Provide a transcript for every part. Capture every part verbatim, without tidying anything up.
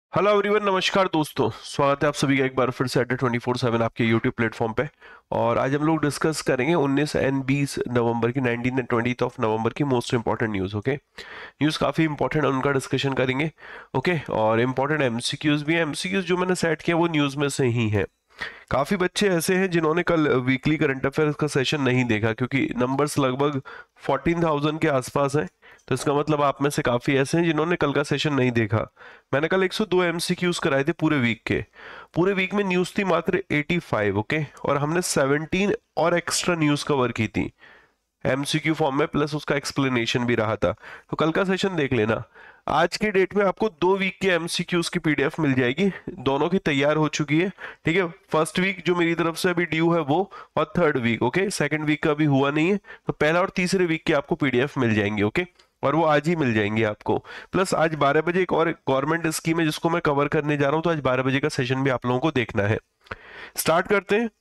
Hello everyone, नमस्कार दोस्तों। स्वागत है आप सभी का एक बार फिर से अड्डा ट्वेंटी फोर सेवन आपके यूट्यूब प्लेटफॉर्म पे। और आज हम लोग डिस्कस करेंगे उन्नीस एंड बीस नवंबर की nineteen and twenty of November की most important news. Okay, news काफ़ी इंपॉर्टेंट है, उनका डिस्कशन करेंगे। ओके, और इंपॉर्टेंट एमसीक्यूज भी हैं। एमसीक्यूज जो मैंने सेट किया वो न्यूज़ में से ही है। काफ़ी बच्चे ऐसे हैं जिन्होंने कल वीकली करंट अफेयर्स का सेशन नहीं देखा, क्योंकि नंबर्स लगभग फोर्टीन थाउजेंड के आसपास हैं। तो इसका मतलब आप में से काफ़ी ऐसे हैं जिन्होंने कल का सेशन नहीं देखा। मैंने कल एक सौ दो एमसीक्यूज कराए थे पूरे वीक के। पूरे वीक में न्यूज़ थी मात्र पचासी। ओके, और हमने सत्रह और एक्स्ट्रा न्यूज़ कवर की थी एमसीक्यू फॉर्म में, प्लस उसका एक्सप्लेनेशन भी रहा था। तो कल का सेशन देख लेना। आज के डेट में आपको दो वीक के एमसीक्यूज की पीडीएफ मिल जाएगी, दोनों की तैयार हो चुकी है। ठीक है, फर्स्ट वीक जो मेरी तरफ से अभी ड्यू है वो, और third week. Okay, second week का अभी हुआ नहीं है, तो पहला और तीसरे वीक के आपको पीडीएफ मिल जाएंगे। ओके, और वो आज ही मिल जाएंगे आपको। प्लस आज बारह बजे एक और गवर्नमेंट स्कीम है जिसको मैं कवर करने जा रहा हूँ, तो आज बारह बजे का सेशन भी आप लोगों को देखना है। स्टार्ट करते हैं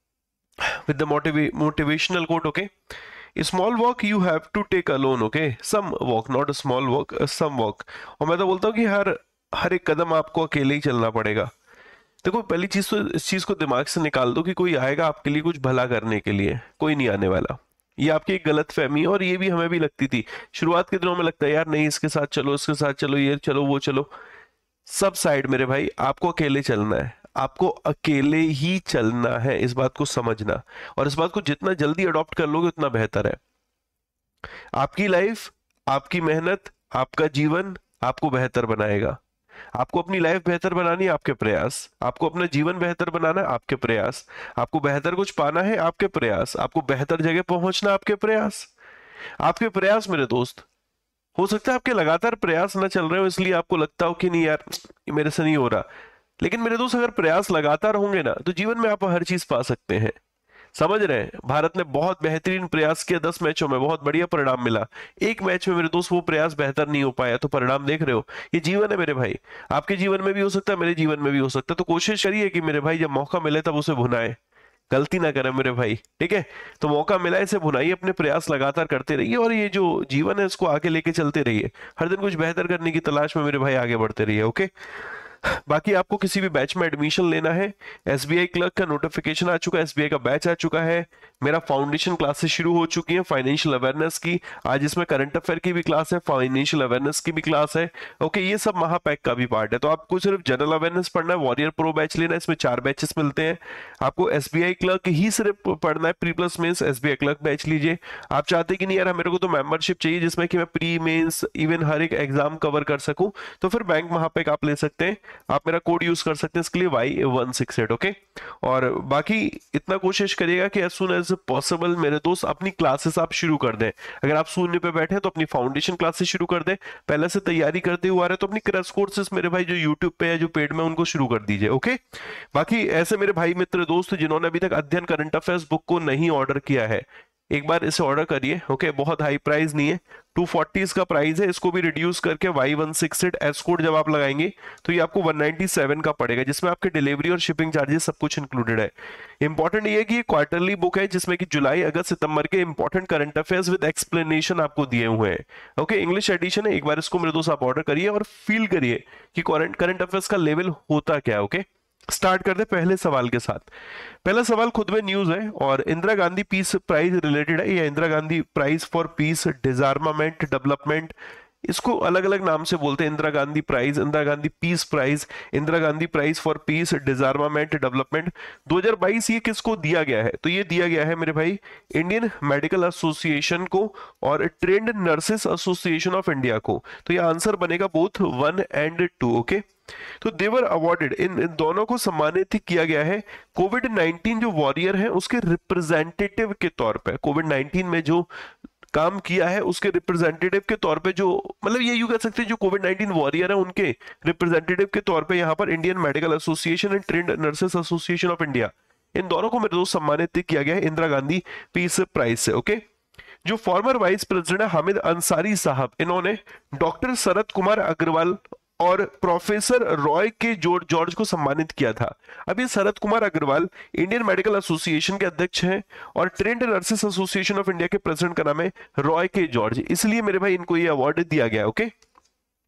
with the motivational quote. Okay, small walk you have to take alone. Okay, some walk, not a small walk, some walk. और मैं तो बोलता हूँ कि हर हर एक कदम आपको अकेले ही चलना पड़ेगा। देखो, पहली चीज तो इस चीज को दिमाग से निकाल दो कि कोई आएगा आपके लिए कुछ भला करने के लिए, कोई नहीं आने वाला। ये आपकी एक गलत फहमी है, और ये भी हमें भी लगती थी शुरुआत के दिनों में। लगता है यार नहीं, इसके साथ चलो, इसके साथ चलो, ये चलो, वो चलो। सब साइड मेरे भाई, आपको अकेले चलना है, आपको अकेले ही चलना है। इस बात को समझना, और इस बात को जितना जल्दी अडॉप्ट कर लोगे उतना बेहतर है। आपकी लाइफ, आपकी मेहनत, आपका जीवन आपको बेहतर बनाएगा। आपको अपनी लाइफ बेहतर बनानी है, आपके प्रयास। आपको अपना जीवन बेहतर बनाना है, आपके प्रयास। आपको बेहतर कुछ पाना है, आपके प्रयास। आपको बेहतर जगह पहुंचना, आपके प्रयास। आपके प्रयास मेरे दोस्त। हो सकता है आपके लगातार प्रयास ना चल रहे हो, इसलिए आपको लगता हो कि नहीं यार, ये मेरे से नहीं हो रहा। लेकिन मेरे दोस्त, अगर प्रयास लगातार होंगे ना, तो जीवन में आप हर चीज पा सकते हैं। समझ रहे हैं? भारत ने बहुत बेहतरीन प्रयास किया, दस मैचों में बहुत बढ़िया परिणाम मिला। एक मैच में मेरे दोस्त वो प्रयास बेहतर नहीं हो पाया, तो परिणाम देख रहे हो। ये जीवन है मेरे भाई, आपके जीवन में भी हो सकता है, मेरे जीवन में भी हो सकता है। तो कोशिश करिए कि मेरे भाई जब मौका मिले तब उसे भुनाए, गलती ना करें मेरे भाई। ठीक है, तो मौका मिला है, इसे भुनाइए, अपने प्रयास लगातार करते रहिए, और ये जो जीवन है इसको आगे लेके चलते रहिए। हर दिन कुछ बेहतर करने की तलाश में मेरे भाई आगे बढ़ते रहिए। ओके, बाकी आपको किसी भी बैच में एडमिशन लेना है, एसबीआई क्लर्क का नोटिफिकेशन आ चुका है, एसबीआई का बैच आ चुका है। मेरा फाउंडेशन क्लासेस शुरू हो चुकी हैं फाइनेंशियल अवेयरनेस की। आज इसमें करंट अफेयर की भी क्लास है, फाइनेंशियल अवेयरनेस की भी क्लास है। ओके, ये सब महापैक का भी पार्ट है। तो आपको सिर्फ जनरल अवेयरनेस पढ़ना है, वॉरियर प्रो बैच लेना है, इसमें चार बैचेस मिलते हैं। आपको एसबीआई क्लर्क ही सिर्फ पढ़ना है, pre plus mains SBI clerk batch लीजिए। आप चाहते कि नहीं यार मेरे को तो मेंबरशिप चाहिए जिसमें कि मैं प्री मेंस इवन हर एक एग्जाम कवर कर सकूं, तो फिर बैंक महापैक आप ले सकते हैं। आप मेरा कोड यूज कर सकते हैं इसके लिए, Y one six eight. Okay, और बाकी इतना कोशिश करिएगा कि एज सुन एज पॉसिबल मेरे दोस्त अपनी क्लासेस आप शुरू कर दें। अगर आप शून्य पे बैठे हैं तो अपनी फाउंडेशन क्लासेस शुरू कर दें। पहले से तैयारी करते हुए आ रहे हैं तो अपनी क्रैश कोर्सेस मेरे भाई जो यूट्यूब पे है, जो पेड में, उनको शुरू कर दीजिए। ओके, बाकी ऐसे मेरे भाई मित्र दोस्त जिन्होंने अभी तक अध्ययन करंट अफेयर्स बुक को नहीं ऑर्डर किया है, एक बार इसे ऑर्डर करिए। ओके, बहुत हाई प्राइस नहीं है, टू फोर्टी इसका प्राइस है। इसको भी रिड्यूस करके Y one six eight as code जब आप लगाएंगे तो ये आपको वन नाइनटी सेवन का पड़ेगा, जिसमें आपके डिलीवरी और शिपिंग चार्जेस सब कुछ इंक्लूडेड है। इंपॉर्टेंट ये है कि ये क्वार्टरली बुक है जिसमें कि जुलाई अगस्त सितंबर के important current affairs with explanation आपको दिए हुए हैं। ओके, इंग्लिश एडिशन है। एक बार इसको मेरे दोस्त आप ऑर्डर करिए और फील करिए कि करंट करंट अफेयर्स का लेवल होता क्या है। ओके, स्टार्ट करते पहले सवाल के साथ। पहला सवाल खुद में न्यूज है और Indira Gandhi peace prize related है, या Indira Gandhi prize for peace disarmament development, इसको अलग अलग नाम से बोलते हैं। Indira Gandhi prize, Indira Gandhi peace prize, Indira Gandhi prize for peace disarmament development दो हज़ार बाईस। ये किसको दिया गया है? तो ये दिया गया है मेरे भाई इंडियन मेडिकल एसोसिएशन को और trained nurses association of India को। तो ये आंसर बनेगा both one and two. Okay, तो देवर अवार्डेड, इन, इन दोनों को सम्मानित किया गया है कोविड नाइनटीन जो वॉरियर है उसके रिप्रेजेंटेटिव के तौर पे। कोविड नाइनटीन में जो काम किया है उसके रिप्रेजेंटेटिव के तौर पे, जो मतलब ये यूं कह सकते हैं जो कोविड नाइनटीन वॉरियर है उनके रिप्रेजेंटेटिव के तौर पे यहाँ पर Indian medical association and trained nurses association of India, इन दोनों को मेरे दोस्त सम्मानित किया गया है इंदिरा गांधी पीस प्राइज से। ओके, जो former vice president Hamid Ansari साहब, इन्होंने डॉक्टर शरद कुमार अग्रवाल और प्रोफेसर रॉय के जॉर्ज जॉर्ज को सम्मानित किया था। अब ये Sharad Kumar Agarwal Indian medical association के अध्यक्ष हैं और trained nurses association of India के प्रेसिडेंट का नाम है रॉय के जॉर्ज, इसलिए मेरे भाई इनको ये अवार्ड दिया गया। ओके,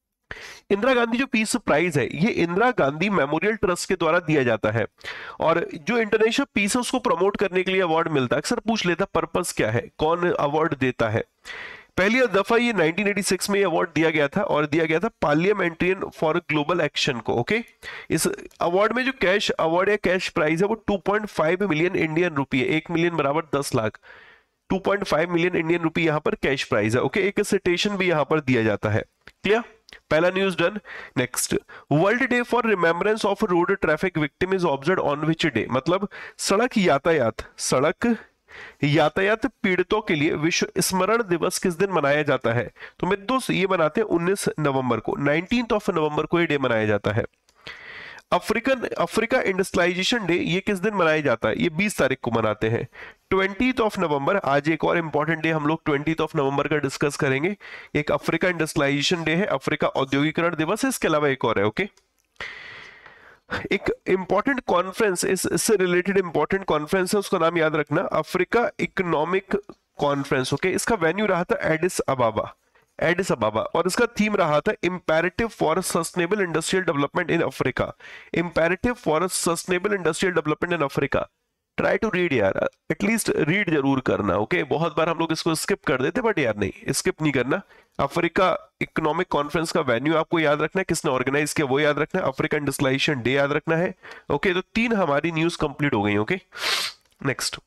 इंदिरा गांधी जो पीस प्राइज है ये इंदिरा गांधी मेमोरियल ट्रस्ट के द्वारा दिया जाता है, और जो इंटरनेशनल पीस है उसको प्रमोट करने के लिए अवार्ड मिलता है। अक्सर पूछ लेता पर्पस क्या है, कौन अवार्ड देता है। पहली दफा ये नाइनटीन एटी सिक्स में ये अवार्ड दिया गया था, और दिया गया था parliamentarian for global action okay. ओके, इस अवार्ड में जो कैश अवार्ड या कैश प्राइज है वो two point five million Indian rupee है, एक मिलियन बराबर दस lakh. Two point five million Indian rupee यहाँ पर कैश प्राइज है। ओके, एक सिटेशन भी यहाँ पर दिया जाता है। क्लियर, पहला news done. Next, world day for remembrance of road traffic victim is observed on which day, मतलब सड़क यातायात सड़क यातायात पीड़ितों के लिए विश्व स्मरण दिवस किस दिन मनाया जाता है? तो मेरे दोस्त ये मनाते हैं उन्नीस नवंबर को, नाइनटीन्थ ऑफ नवंबर को ये डे मनाया जाता है। अफ्रीकन अफ्रीका इंडस्ट्रियलाइजेशन डे ये किस दिन मनाया जाता है? ये बीस तारीख को मनाते हैं, ट्वेंटीथ ऑफ नवंबर। आज एक और इंपॉर्टेंट डे हम लोग ट्वेंटीथ ऑफ नवंबर का डिस्कस करेंगे। एक अफ्रीका इंडस्ट्रियलाइजेशन डे है, अफ्रीका औद्योगिकरण दिवस है, इसके अलावा एक और है। ओके, एक इंपॉर्टेंट कॉन्फ्रेंस, इससे रिलेटेड इंपॉर्टेंट कॉन्फ्रेंस है, उसका नाम याद रखना, अफ्रीका इकोनॉमिक कॉन्फ्रेंस। ओके, इसका वेन्यू रहा था एडिस अबाबा, एडिस अबाबा, और इसका थीम रहा था imperative for sustainable industrial development in Africa. Imperative for sustainable industrial development in Africa. Try to read यार, एटलीस्ट रीड जरूर करना। ओके, बहुत बार हम लोग इसको स्किप कर देते, बट यार नहीं, स्किप नहीं करना। अफ्रीका इकोनॉमिक कॉन्फ्रेंस का वेन्यू आपको याद रखना है, किसने ऑर्गेनाइज किया वो याद रखना है, अफ्रीका इंडस्ट्रियलाइजेशन डे याद रखना है। ओके, तो तीन हमारी न्यूज कंप्लीट हो गई। ओके, नेक्स्ट,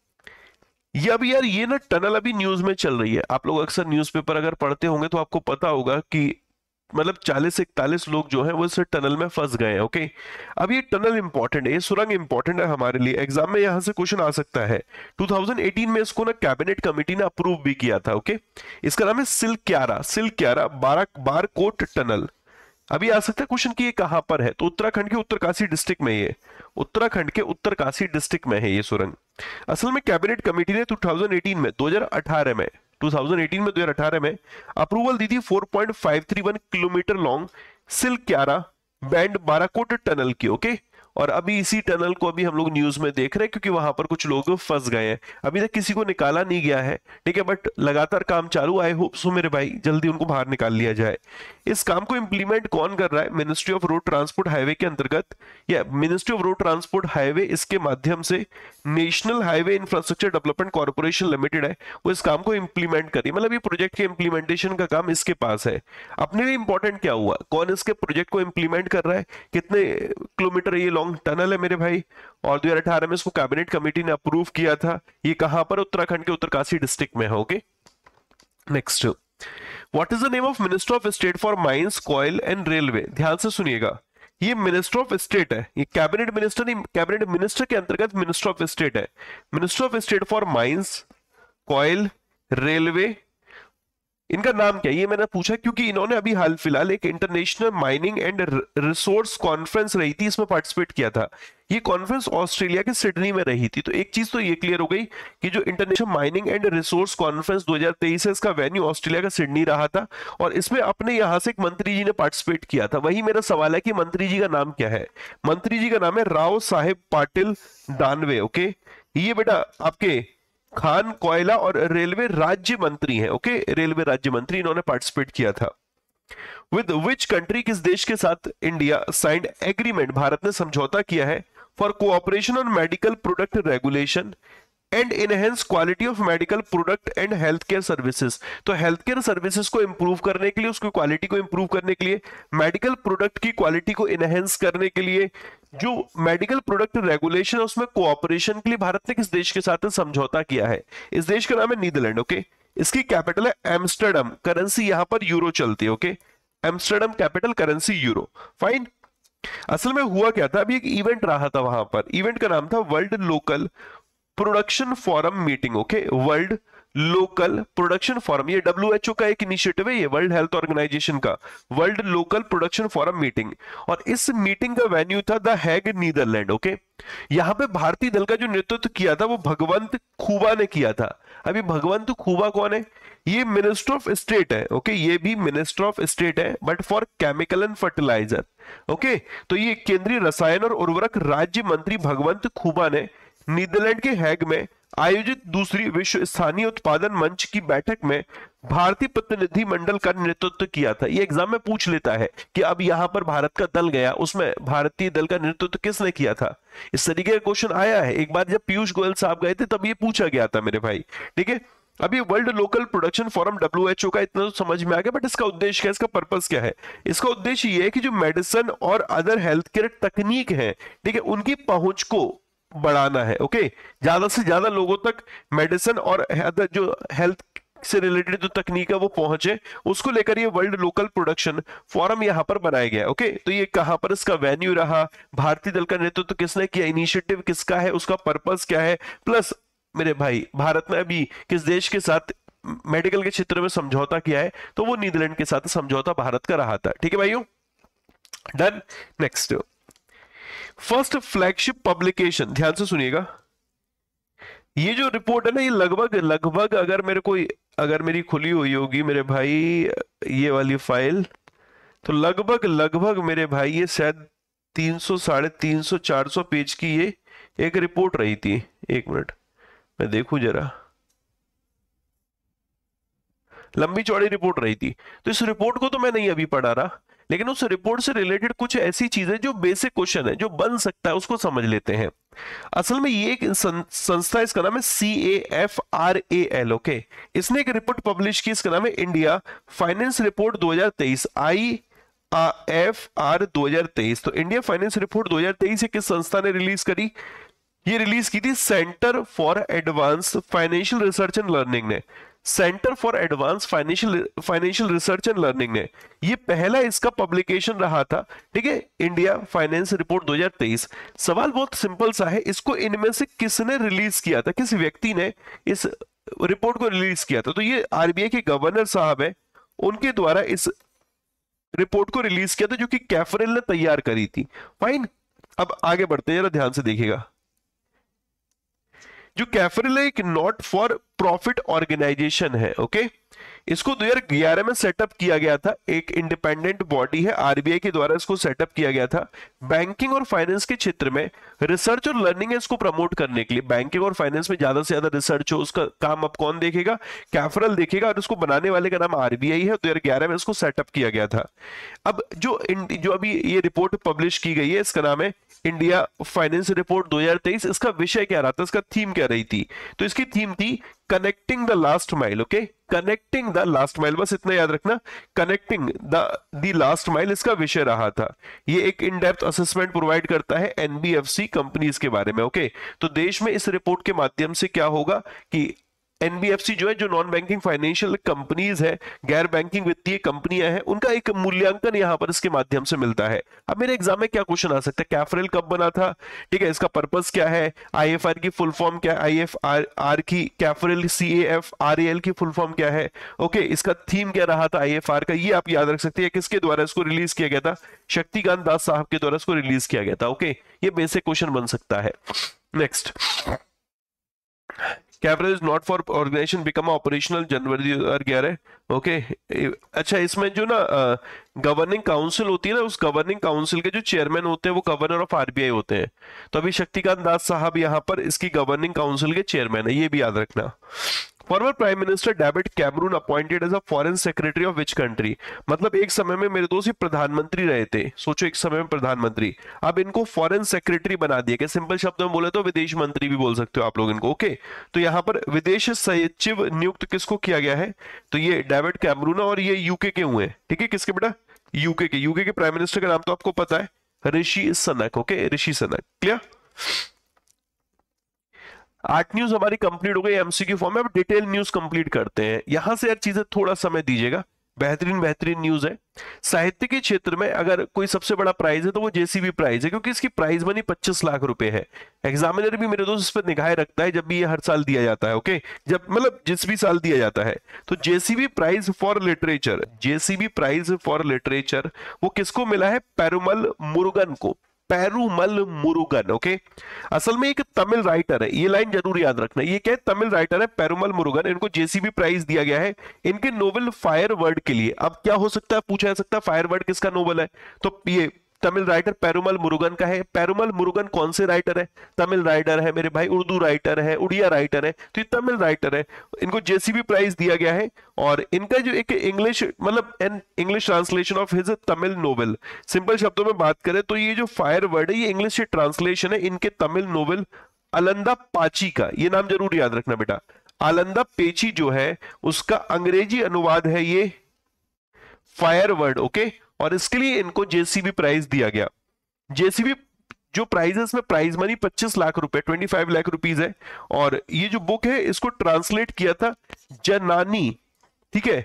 ये अभी यार ये ना टनल अभी न्यूज में चल रही है। आप लोग अक्सर न्यूज़पेपर अगर पढ़ते होंगे तो आपको पता होगा कि मतलब चालीस से इकतालीस लोग जो हैं वो इस टनल में फंस गए हैं। ओके, अब ये टनल इंपॉर्टेंट है, ये सुरंग इंपॉर्टेंट है हमारे लिए, एग्जाम में यहां से क्वेश्चन आ सकता है। टू थाउजेंड एटीन में इसको ना कैबिनेट कमेटी ने अप्रूव भी किया था। ओके, इसका नाम है सिलक्यारा, सिलक्यारा बारा बारकोट टनल। अभी आ सकता है क्वेश्चन कि ये कहां पर है, तो उत्तराखंड के उत्तरकाशी डिस्ट्रिक्ट में, ये उत्तराखंड के उत्तरकाशी डिस्ट्रिक्ट में है ये सुरंग। असल में कैबिनेट कमेटी ने टू थाउजेंड एटीन में दो हज़ार अठारह में दो हज़ार अठारह में दो हज़ार अठारह में अप्रूवल दी थी four point five three one kilometre long Silkyara bend Barkot tunnel की। ओके, और अभी इसी टनल को अभी हम लोग न्यूज में देख रहे हैं क्योंकि वहां पर कुछ लोग फंस गए हैं। अभी तक किसी को निकाला नहीं गया है, ठीक है, बट लगातार काम चालू। आई होप सो मेरे भाई जल्दी उनको बाहर निकाल लिया जाए। इस काम को इंप्लीमेंट कौन कर रहा है? Ministry of road transport highway के अंतर्गत, या ministry of road transport highway इसके माध्यम से national highway infrastructure development corporation limited है वो इस काम को इंप्लीमेंट करी। मतलब ये प्रोजेक्ट के इंप्लीमेंटेशन का काम इसके पास है। अपने लिए इंपॉर्टेंट क्या हुआ, कौन इसके प्रोजेक्ट को इंप्लीमेंट कर रहा है, कितने किलोमीटर ये लॉन्ग टनल है मेरे भाई, और दो हज़ार अठारह में इसको कैबिनेट कमेटी ने अप्रूव किया था। ये कहां पर? उत्तराखंड के उत्तरकाशी डिस्ट्रिक्ट में है। Okay, next, what is the name of minister of state for mines, coal and railway? ध्यान से सुनिएगा, ये मिनिस्टर ऑफ स्टेट है, ये कैबिनेट मिनिस्टर नहीं, कैबिनेट मिनिस्टर के अंतर्गत मिनिस्टर ऑफ स्टेट है। Minister of state for mines, coal, railway, इनका नाम क्या है? ये मैंने पूछा क्योंकि इन्होंने अभी हाल फिलहाल एक international mining and resource conference रही थी, इसमें पार्टिसिपेट किया था। ये कॉन्फ्रेंस ऑस्ट्रेलिया के सिडनी में रही थी। तो एक चीज तो ये क्लियर हो गई कि जो international mining and resource conference दो हज़ार तेईस है, इसका वेन्यू ऑस्ट्रेलिया का सिडनी रहा था, और इसमें अपने यहां से एक मंत्री जी ने पार्टिसिपेट किया था। वही मेरा सवाल है कि मंत्री जी का नाम क्या है? मंत्री जी का नाम है राव साहेब पाटिल दानवे। ओके, ये बेटा आपके खान, कोयला और रेलवे राज्य मंत्री हैं। ओके, रेलवे राज्य मंत्री, इन्होंने पार्टिसिपेट किया था। विद विच कंट्री, किस देश के साथ इंडिया साइंड एग्रीमेंट, भारत ने समझौता किया है for cooperation on medical product regulation and enhance quality of medical product and health care services. तो हेल्थ केयर सर्विसेज को इंप्रूव करने के लिए, उसकी क्वालिटी को इंप्रूव करने के लिए, मेडिकल प्रोडक्ट की क्वालिटी को इनहेंस करने के लिए, जो मेडिकल प्रोडक्ट रेगुलेशन है उसमें कोऑपरेशन के लिए भारत ने किस देश के साथ समझौता किया है? इस देश का नाम है नीदरलैंड। ओके, इसकी कैपिटल है एम्स्टर्डम, करेंसी यहां पर यूरो चलती है। Okay, Amsterdam capital, currency euro. Fine. असल में हुआ क्या था, अभी एक इवेंट रहा था वहां पर, इवेंट का नाम था world local production forum meeting. Okay, world local production forum, ये डब्ल्यू एच ओ का एक इनिशिएटिव है, ये वर्ल्ड हेल्थ ऑर्गेनाइजेशन का, world local production forum meeting. और इस मीटिंग का वेन्यू था द हैग, नीदरलैंड। ओके, यहां पे भारतीय दल का जो नेतृत्व किया था वो भगवंत खूबा ने किया था। अभी भगवंत खूबा कौन है? ये मिनिस्टर ऑफ स्टेट है। ओके, ये भी मिनिस्टर ऑफ स्टेट है, but for chemical and fertilizer. Okay, तो ये केंद्रीय रसायन और उर्वरक राज्य मंत्री भगवंत खूबा ने नीदरलैंड के हैग में आयोजित दूसरी विश्व स्थानीय उत्पादन मंच की बैठक में भारतीय प्रतिनिधि मंडल का नेतृत्व किया था। ये एग्जाम में पूछ लेता है कि अब यहां पर भारत का दल गया, उसमें भारतीय दल का नेतृत्व किसने किया था। इस तरीके का क्वेश्चन आया है, एक बार जब पीयूष गोयल साहब गए थे तब ये पूछा गया था मेरे भाई, ठीक है। अभी world local production forum W H O का इतना तो समझ में आ गया, बट इसका उद्देश्य क्या है, इसका पर्पस क्या है। इसका उद्देश्य ये है कि जो मेडिसिन और अदर हेल्थ केयर तकनीक है, ठीक है, उनकी पहुंच को बढ़ाना है। ओके, ज्यादा से ज्यादा लोगों तक मेडिसिन और अदर जो हेल्थ से रिलेटेड जो तकनीक है वो पहुंचे, उसको लेकर ये वर्ल्ड लोकल प्रोडक्शन फोरम यहां पर बनाया गया। ओके, तो ये कहां पर इसका वेन्यू रहा, भारतीय दल का नेतृत्व किसने किया, इनिशिएटिव किसका है, उसका पर्पस क्या है, प्लस मेरे भाई भारत ने अभी किस देश के साथ मेडिकल के क्षेत्र में समझौता किया है, तो वो नीदरलैंड के साथ समझौता भारत का रहा था। ठीक है भाइयों, done. Next, first flagship publication, ध्यान से सुनिएगा। ये जो रिपोर्ट है ना, ये लगभग लगभग अगर मेरे को अगर मेरी खुली हुई होगी मेरे भाई ये वाली फाइल, तो लगभग लगभग मेरे भाई ये शायद तीन सौ साढ़े तीन सौ चार सौ पेज की ये एक रिपोर्ट रही थी। एक मिनट मैं देखूं जरा, लंबी चौड़ी रिपोर्ट रही थी। तो इस रिपोर्ट को तो मैं नहीं अभी पढ़ा रहा, लेकिन उस रिपोर्ट से रिलेटेड कुछ ऐसी चीजें जो बेसिक क्वेश्चन है जो बन सकता है उसको समझ लेते हैं। असल में ये एक संस्था, इसका नाम है C A F R A L. Okay, इसने एक रिपोर्ट पब्लिश की, इसका नाम है इंडिया फाइनेंस रिपोर्ट दो हज़ार तेईस, आई एफ आर दो हज़ार तेईस। तो इंडिया फाइनेंस रिपोर्ट दो हज़ार तेईस किस संस्था ने रिलीज करी, ये रिलीज की थी centre for advance financial research and learning ने। Centre for advance financial financial research and learning ने ये पहला इसका पब्लिकेशन रहा था। ठीक है, इंडिया फाइनेंस रिपोर्ट दो हज़ार तेईस। सवाल बहुत सिंपल सा है, इसको इनमें से किसने रिलीज किया था, किस व्यक्ति ने इस रिपोर्ट को रिलीज किया था। तो ये आरबीआई के गवर्नर साहब है, उनके द्वारा इस रिपोर्ट को रिलीज किया था, जो कि कैफरेल ने तैयार करी थी। फाइन, अब आगे बढ़ते हैं, जरा ध्यान से देखिएगा। जो कैफरेल एक not for profit organization okay. ओके, इसको दो हज़ार ग्यारह में सेटअप किया गया था, एक इंडिपेंडेंट बॉडी है, आरबीआई के द्वारा इसको सेटअप किया गया था। बैंकिंग और फाइनेंस के क्षेत्र में रिसर्च और लर्निंग है इसको प्रमोट करने के लिए। बैंकिंग और फाइनेंस में ज्यादा से ज्यादा रिसर्च हो, उसका काम अब कौन देखेगा, कैफरेल देखेगा, और इसको बनाने वाले का नाम आरबीआई है। दो हज़ार ग्यारह में इसको सेटअप किया गया था। अब जो जो अभी ये रिपोर्ट पब्लिश की गई है, इसका नाम है इंडिया फाइनेंस रिपोर्ट दो हज़ार तेईस। इसका विषय क्या रहा था, इसका थीम क्या रही थी, तो इसकी थीम थी connecting the last mile. Okay, connecting the last mile, बस इतना याद रखना, connecting the the last mile इसका विषय रहा था। ये एक इन डेप्थ असेसमेंट प्रोवाइड करता है एनबीएफसी कंपनीज के बारे में। ओके, तो देश में इस रिपोर्ट के माध्यम से क्या होगा कि एनबीएफसी जो है, जो नॉन बैंकिंग फाइनेंशियल कंपनीज है, गैर बैंकिंग वित्तीय कंपनियां हैं, उनका एक मूल्यांकन यहां पर इसके माध्यम से मिलता है। अब मेरे एग्जाम में क्या क्वेश्चन आ सकता है, कैफरेल कब बना था, ठीक है, इसका पर्पस क्या है, आईएफआर की फुल फॉर्म क्या है, आईएफआर आर की, CAFRAL C A F R A L की फुल फॉर्म क्या है। ओके, इसका थीम क्या रहा था आईएफआर का, ये आप याद रख सकते हैं। किसके द्वारा इसको रिलीज किया गया था, शक्तिकांत दास साहब के द्वारा इसको रिलीज किया गया था। ओके, ये बेसिक क्वेश्चन बन सकता है। Next, CAFRAL is not for organization become operational जनवरी दो हज़ार ग्यारह। ओके, अच्छा, इसमें जो ना गवर्निंग काउंसिल होती है ना, उस गवर्निंग काउंसिल के जो चेयरमैन होते हैं वो गवर्नर ऑफ आरबीआई होते हैं। तो अभी शक्तिकांत दास साहब यहाँ पर इसकी गवर्निंग काउंसिल के चेयरमैन है, ये भी याद रखना। Former prime minister David Cameron appointed as a foreign secretary of which country, मतलब एक समय में मेरे दोस्त प्रधानमंत्री रहे थे, सोचो एक समय में प्रधानमंत्री, अब इनको फॉरेन सेक्रेटरी बना दिया गया। सिंपल शब्दों में बोले तो विदेश मंत्री भी बोल सकते हो आप लोग इनको। ओके, तो यहाँ पर विदेश सचिव नियुक्त किसको किया गया है, तो ये डेविड कैमरून, और ये यूके के हुए हैं। ठीक है, किसके बेटा, यूके के। यूके के प्राइम मिनिस्टर का नाम तो आपको पता है, ऋषि सनक। ओके, ऋषि सनक, क्लियर। आठ न्यूज हमारी कंप्लीट हो गई एमसीक्यू फॉर्म में। अब डिटेल न्यूज कंप्लीट करते हैं। यहां से यार चीजें थोड़ा समय दीजिएगा, बेहतरीन बेहतरीन न्यूज है। साहित्य के क्षेत्र में अगर कोई सबसे बड़ा प्राइज है तो वो जेसीबी प्राइज है, क्योंकि इसकी प्राइज मनी पच्चीस लाख रुपए है। एग्जामिनर भी मेरे दोस्त इस पर निगाहें रखता है जब भी ये हर साल दिया जाता है। ओके, जब मतलब जिस भी साल दिया जाता है। तो JCB prize for literature, JCB prize for literature वो किसको मिला है, पेरुमल मुरुगन को, पेरुमल मुरुगन। ओके, असल में एक तमिल राइटर है, ये लाइन जरूर याद रखना। ये क्या है, तमिल राइटर है पेरुमल मुरुगन, इनको जेसीबी प्राइज दिया गया है इनके नोवेल फायर वर्ड के लिए। अब क्या हो सकता है, पूछा जा सकता है फायर वर्ड किसका नोवेल है, तो ये तमिल राइटर पेरुमल मुरुगन का है। पेरुमल मुरुगन कौन से राइटर है? तमिल राइटर है मेरे भाई, उर्दू राइटर है, उड़िया राइटर है, तो ये तमिल राइटर है। इनको जेसीबी प्राइज दिया गया है और इनका जो एक इंग्लिश मतलब an English translation of his Tamil novel, simple शब्दों में बात करें तो ये जो फायर वर्ड है ये इंग्लिश से ट्रांसलेशन है इनके तमिल नोवेल अलंदा पाची का। ये नाम जरूर याद रखना बेटा, अलंदा पेची जो है उसका अंग्रेजी अनुवाद है ये फायर वर्ड। ओके, और इसके लिए इनको जेसीबी प्राइज दिया गया। जेसीबी जो प्राइजेस में प्राइज मनी पच्चीस लाख रुपए पच्चीस लाख रुपीस है। और ये जो बुक है इसको ट्रांसलेट किया था जनानी, ठीक है,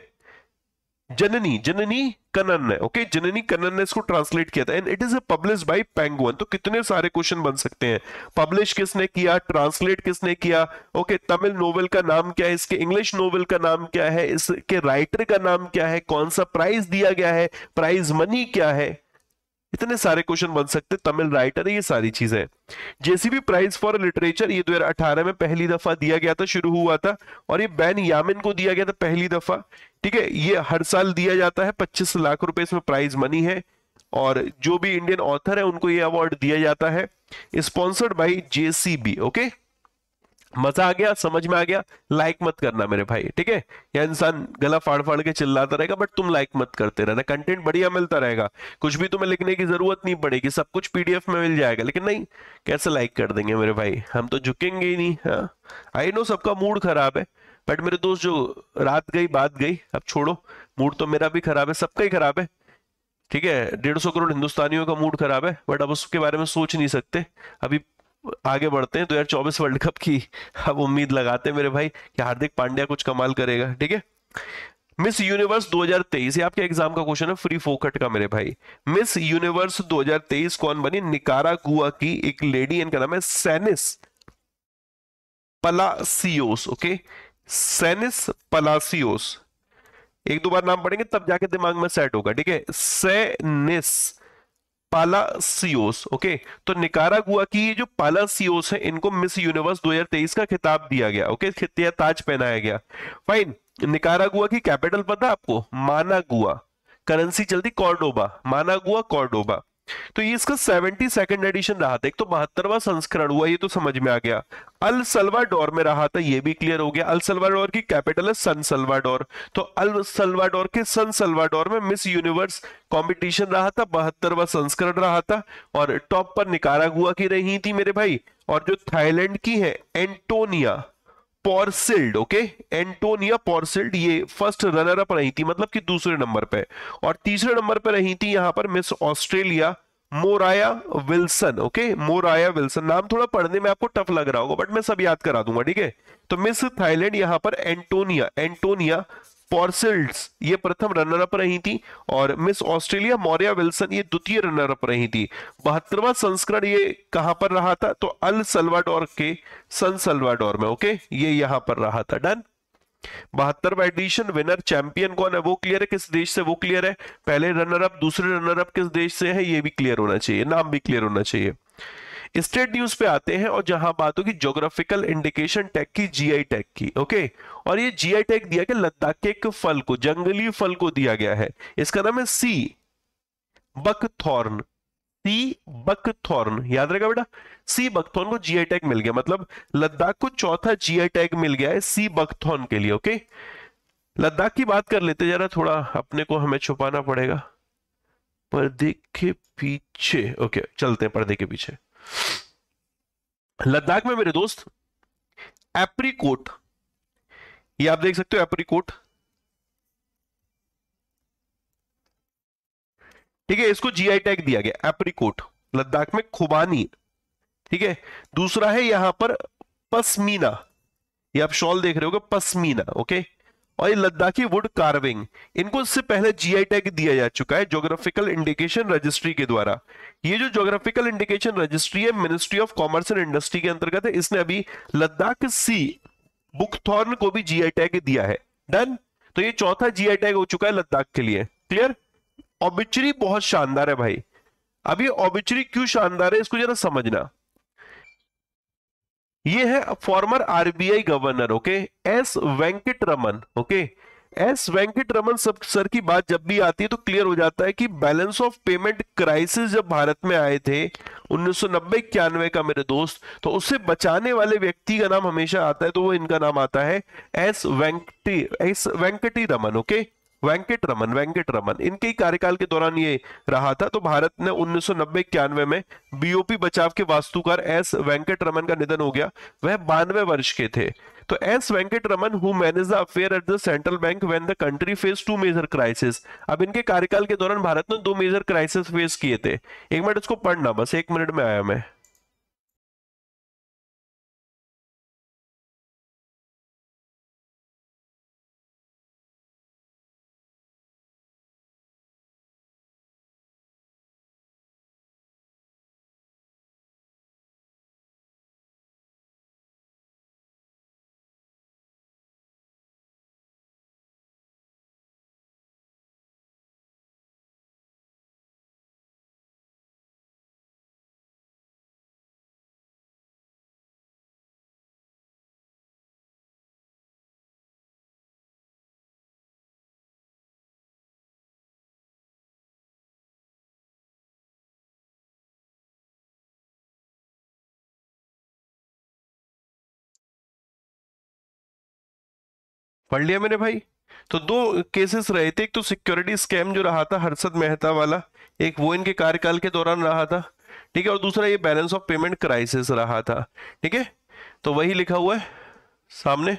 जननी जननी कन्नन ने। ओके, जननी कन्नन ने इसको ट्रांसलेट किया था and it is publish by Penguin. तो कितने सारे क्वेश्चन बन सकते हैं, पब्लिश किसने किया, ट्रांसलेट किसने किया, ओके, तमिल नोवेल का नाम क्या है, इसके इंग्लिश नोवेल का नाम क्या है, इसके राइटर का नाम क्या है, कौन सा प्राइज दिया गया है, प्राइज मनी क्या है, इतने सारे क्वेश्चन बन सकते। तमिल राइटर है, ये सारी चीजें। जेसीबी प्राइज फॉर लिटरेचर ये दो हज़ार अठारह में पहली दफा दिया गया था, शुरू हुआ था, और ये बैन यामिन को दिया गया था पहली दफा, ठीक है। ये हर साल दिया जाता है, पच्चीस लाख रुपए इसमें प्राइज मनी है और जो भी इंडियन ऑथर है उनको ये अवार्ड दिया जाता है। Sponsored by JCB. ओके, मजा आ गया, समझ में आ गया? लाइक मत करना मेरे भाई, ठीक है। या इंसान गला फाड़ फाड़ के चिल्लाता रहेगा बट तुम लाइक मत करते रहना, कंटेंट बढ़िया मिलता रहेगा, कुछ भी तुम्हें लिखने की जरूरत नहीं पड़ेगी, सब कुछ पीडीएफ में मिल जाएगा। लेकिन नहीं, कैसे लाइक कर देंगे मेरे भाई, हम तो झुकेंगे ही नहीं। हाँ, आई नो सबका मूड खराब है, बट मेरे दोस्त जो रात गई बात गई, अब छोड़ो, मूड तो मेरा भी खराब है, सबका ही खराब है, ठीक है। डेढ़ सौ करोड़ हिंदुस्तानियों का मूड खराब है, बट अब उसके बारे में सोच नहीं सकते। अभी आगे बढ़ते हैं, दो हज़ार चौबीस वर्ल्ड कप की अब उम्मीद लगाते हैं मेरे भाई कि हार्दिक पांड्या कुछ कमाल करेगा, ठीक है। मिस यूनिवर्स दो हज़ार तेईस, ये आपके एग्जाम का क्वेश्चन है, फ्री फोकट का मेरे भाई। मिस यूनिवर्स दो हज़ार तेईस कौन बनी? निकारागुआ की एक लेडी, इनका नाम है Sheynnis Palacios. Okay, Sheynnis Palacios, एक दो बार नाम पढ़ेंगे तब जाके दिमाग में सेट होगा, ठीक है। सैनिस पालासियोस। ओके, तो निकारागुआ की ये जो पालासियोस है इनको मिस यूनिवर्स दो हज़ार तेईस का खिताब दिया गया। ओके, खिताब ताज पहनाया गया। फाइन। निकारागुआ की कैपिटल पता है आपको? मानागुआ। करेंसी चलती कॉर्डोबा, मानागुआ कॉर्डोबा। तो ये इसका सेवेंटी सेकेंड एडिशन रहा था, एक तो बहत्तरवां संस्करण हुआ, ये तो समझ में आ गया। अल सल्वाडोर में रहा था, ये भी क्लियर हो गया। अल सल्वाडोर की कैपिटल है सन सल्वाडोर, तो अल सल्वाडोर के सन सल्वाडोर में मिस यूनिवर्स कंपटीशन रहा था, बहत्तरवां संस्करण रहा था, और टॉप पर निकारागुआ की रही थी मेरे भाई, और जो थाईलैंड की है Antonia Porsild. Okay, Antonia Porsild ये फर्स्ट रनर अप रही थी, मतलब कि दूसरे नंबर पे, और तीसरे नंबर पे रही थी यहां पर Miss Australia Moraya Wilson. Okay, Moraya Wilson, नाम थोड़ा पढ़ने में आपको टफ लग रहा होगा बट मैं सब याद करा दूंगा, ठीक है। तो मिस थाईलैंड यहां पर एंटोनिया एंटोनिया पॉर्सिल्ड्स ये प्रथम रनर अप रही थी, और मिस ऑस्ट्रेलिया मोरिया विल्सन ये द्वितीय रनर अप रही थी। बहत्तरवां संस्करण ये कहां पर रहा था? तो अल सल्वाडोर के सन सल्वाडोर में। ओके, ये यहां पर रहा था। डन। बहत्तरवां एडिशन, विनर चैंपियन कौन है वो क्लियर है, किस देश से वो क्लियर है, पहले रनर अप दूसरे रनर अप किस देश से है ये भी क्लियर होना चाहिए, नाम भी क्लियर होना चाहिए। स्टेट न्यूज पे आते हैं और जहां बात होगी ज्योग्राफिकल इंडिकेशन टैग की, जीआई टैग की। ओके, और ये जीआई टैग दिया गया लद्दाख के एक फल को, जंगली फल को दिया गया है, इसका नाम है सी बकथॉर्न। सी बकथॉर्न, याद रहेगा बेटा, सी बकथॉर्न को जीआई टैग मिल गया, मतलब लद्दाख को चौथा जीआई टैग मिल गया है सी बकथॉर्न के लिए। ओके, लद्दाख की बात कर लेते जरा, थोड़ा अपने को हमें छुपाना पड़ेगा पर्दे के पीछे। ओके, चलते हैं पर्दे के पीछे। लद्दाख में मेरे दोस्त एप्रीकोट, ये आप देख सकते हो एप्रीकोट, ठीक है, इसको जीआई टैग दिया गया एप्रीकोट, लद्दाख में खुबानी, ठीक है। दूसरा है यहां पर पश्मीना, ये आप शॉल देख रहे होगे पश्मीना। ओके, और ये लद्दाखी वुड कार्विंग, इनको इससे पहले जीआई टैग दिया जा चुका है ज्योग्राफिकल इंडिकेशन रजिस्ट्री के द्वारा। ये जो ज्योग्राफिकल इंडिकेशन रजिस्ट्री है ministry of commerce and industry के अंतर्गत है, इसने अभी लद्दाख सी बुकथॉर्न को भी जीआई टैग दिया है। डन। तो ये चौथा जीआई टैग हो चुका है लद्दाख के लिए। क्लियर। ऑबिचरी बहुत शानदार है भाई, अभी ऑबिचरी क्यों शानदार है इसको जरा समझना। ये है former RBI governor, okay, S Venkat Raman. Okay, S Venkat Raman सब सर की बात जब भी आती है तो क्लियर हो जाता है कि बैलेंस ऑफ पेमेंट क्राइसिस जब भारत में आए थे उन्नीस सौ नब्बे इक्यानवे का मेरे दोस्त, तो उससे बचाने वाले व्यक्ति का नाम हमेशा आता है, तो वो इनका नाम आता है S Venkati S Venkati Raman. Okay, Venkat Raman Venkat Raman इनके ही कार्यकाल के दौरान ये रहा था। तो भारत ने उन्नीस सौ नब्बे इक्यानवे में बीओपी बचाव के वास्तुकार एस वेंकट रमन का निधन हो गया। वह बानवे वर्ष के थे। तो S Venkat Raman who manage the affair at the central bank when the country face two major crisis. अब इनके कार्यकाल के दौरान भारत ने दो मेजर क्राइसिस फेस किए थे। एक मिनट इसको पढ़ना, बस एक मिनट में आया मैं। पढ़ लिया मेरे भाई। तो दो केसेस रहे थे, एक तो सिक्योरिटी स्कैम जो रहा था हर्षद मेहता वाला, एक वो इनके कार्यकाल के दौरान रहा था, ठीक है, और दूसरा ये बैलेंस ऑफ पेमेंट क्राइसिस रहा था। ठीक है, तो वही लिखा हुआ है सामने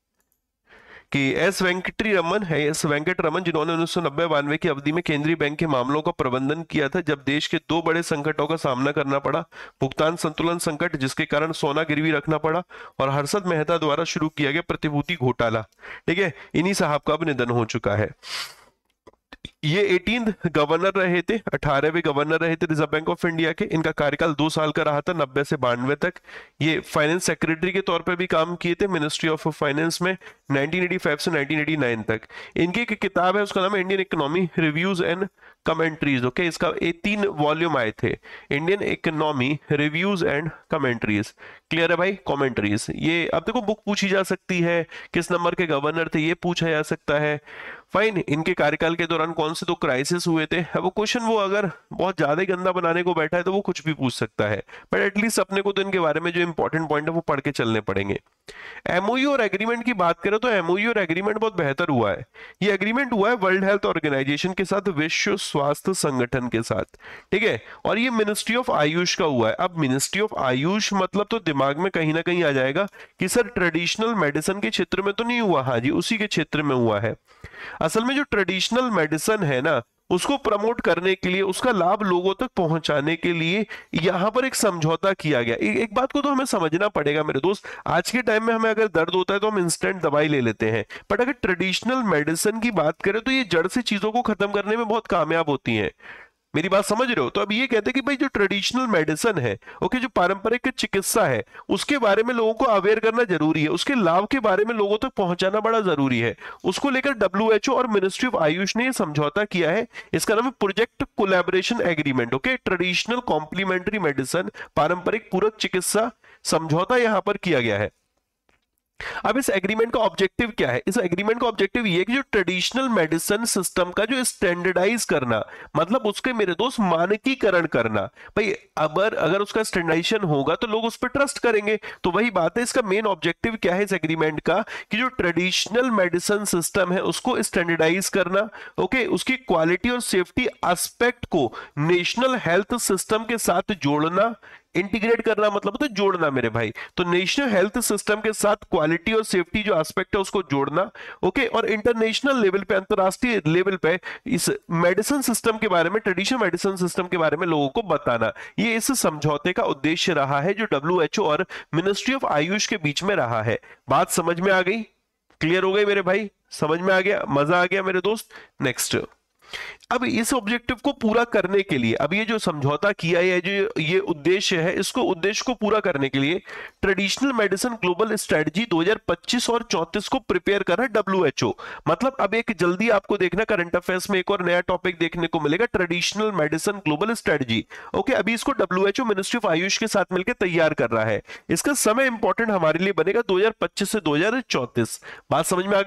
कि एस वेंकटी रमन है एस वेंकट रमन जिन्होंने उन्नीस सौ नब्बे बानवे की अवधि में केंद्रीय बैंक के मामलों का प्रबंधन किया था, जब देश के दो बड़े संकटों का सामना करना पड़ा। भुगतान संतुलन संकट जिसके कारण सोना गिरवी रखना पड़ा, और हर्षद मेहता द्वारा शुरू किया गया प्रतिभूति घोटाला। ठीक है, इन्हीं साहब का अब निधन हो चुका है। ये अठारहवें गवर्नर रहे थे, अठारहवें गवर्नर रहे थे रिजर्व बैंक ऑफ इंडिया के। इनका कार्यकाल दो साल का रहा था, नब्बे से बानवे तक। ये फाइनेंस सेक्रेटरी के तौर पे भी काम किए थे मिनिस्ट्री ऑफ फाइनेंस में नाइनटीन एटी फाइव से नाइनटीन एटी नाइन तक। इनकी एक किताब है, उसका नाम है Indian economy reviews and commentaries. Okay, इसका ये तीन वॉल्यूम आए थे, Indian economy reviews and commentaries. Clear है भाई, कमेंट्रीज। ये अब देखो बुक पूछी जा सकती है, किस नंबर के गवर्नर थे ये पूछा जा सकता है। फाइन, इनके कार्यकाल के दौरान कौन से दो क्राइसिस हुए थे। अब वो क्वेश्चन वो अगर बहुत ज्यादा ही गंदा बनाने को बैठा है तो वो कुछ भी पूछ सकता है, बट एटलीस्ट अपने को तो इनके बारे में जो इंपॉर्टेंट पॉइंट है वो पढ़ के चलने पड़ेंगे। एमओयू और एग्रीमेंट की बात करें तो एमओयू और एग्रीमेंट बहुत बेहतर हुआ है। ये एग्रीमेंट हुआ है वर्ल्ड हेल्थ ऑर्गेनाइजेशन के साथ, विश्व स्वास्थ्य संगठन के साथ। ठीक है, और ये मिनिस्ट्री ऑफ आयुष का हुआ है। अब मिनिस्ट्री ऑफ आयुष मतलब तो दिमाग में कहीं ना कहीं आ जाएगा कि सर ट्रेडिशनल मेडिसिन के क्षेत्र में तो नहीं हुआ। हाँ जी, उसी के क्षेत्र में हुआ है। असल में जो ट्रेडिशनल मेडिसिन है ना, उसको प्रमोट करने के लिए, उसका लाभ लोगों तक पहुंचाने के लिए यहां पर एक समझौता किया गया। ए, एक बात को तो हमें समझना पड़ेगा मेरे दोस्त, आज के टाइम में हमें अगर दर्द होता है तो हम इंस्टेंट दवाई ले लेते हैं, बट अगर ट्रेडिशनल मेडिसिन की बात करें तो ये जड़ से चीजों को खत्म करने में बहुत कामयाब होती हैं। मेरी बात समझ रहे हो? तो अब ये कहते हैं कि भाई जो ट्रेडिशनल मेडिसिन है, ओके, जो पारंपरिक चिकित्सा है, उसके बारे में लोगों को अवेयर करना जरूरी है, उसके लाभ के बारे में लोगों तक पहुंचाना बड़ा जरूरी है। उसको लेकर डब्ल्यूएचओ और मिनिस्ट्री ऑफ आयुष ने समझौता किया है। इसका नाम है project collaboration agreement. Okay, traditional complementary medicine, पारंपरिक पूरक चिकित्सा समझौता यहां पर किया गया है। अब इस एग्रीमेंट का ऑब्जेक्टिव क्या है? इस एग्रीमेंट का ऑब्जेक्टिव ये है कि जो ट्रेडिशनल मेडिसिन सिस्टम का जो स्टैंडर्डाइज करना, मतलब उसके मेरे दोस्त मानकीकरण करना। भाई अगर अगर उसका स्टैंडर्डाइजेशन होगा तो लोग उस पर ट्रस्ट करेंगे। तो वही बात है, इसका मेन ऑब्जेक्टिव क्या है इस एग्रीमेंट का, कि जो ट्रेडिशनल मेडिसिन सिस्टम है उसको स्टैंडर्डाइज करना, ओके, उसकी क्वालिटी और सेफ्टी एस्पेक्ट को नेशनल हेल्थ सिस्टम के साथ जोड़ना। इंटीग्रेट करना मतलब तो जोड़ना मेरे भाई। तो नेशनल हेल्थ सिस्टम के साथ क्वालिटी और सेफ्टी जो एस्पेक्ट है उसको जोड़ना, ओके, और इंटरनेशनल लेवल पे, अंतरराष्ट्रीय लेवल पे इस मेडिसिन सिस्टम के बारे में, ट्रेडिशनल मेडिसिन सिस्टम के बारे में लोगों को बताना। ये इस समझौते का उद्देश्य रहा है जो डब्ल्यूएचओ और मिनिस्ट्री ऑफ आयुष के बीच में रहा है। बात समझ में आ गई? क्लियर हो गई मेरे भाई? समझ में आ गया? मजा आ गया मेरे दोस्त? नेक्स्ट, अब इस ऑब्जेक्टिव को पूरा करने के लिए, अब ये जो समझौता किया है, जो ये उद्देश्य है, इसको उद्देश्य को पूरा करने के लिए ट्रेडिशनल मेडिसिन ग्लोबल स्ट्रेटजी दो हज़ार पच्चीस और चौंतीस को प्रिपेयर कर रहा है डब्ल्यूएचओ। मतलब अब एक जल्दी आपको देखना करंट अफेयर्स में एक और नया टॉपिक देखने को मिलेगा, traditional medicine global strategy. Okay, अभी इसको डब्ल्यूएचओ मिनिस्ट्री ऑफ आयुष के साथ मिलकर तैयार कर रहा है। इसका समय इंपॉर्टेंट हमारे लिए बनेगा दो हज़ार पच्चीस से दो हज़ार चौंतीस। बात समझ में आ गई?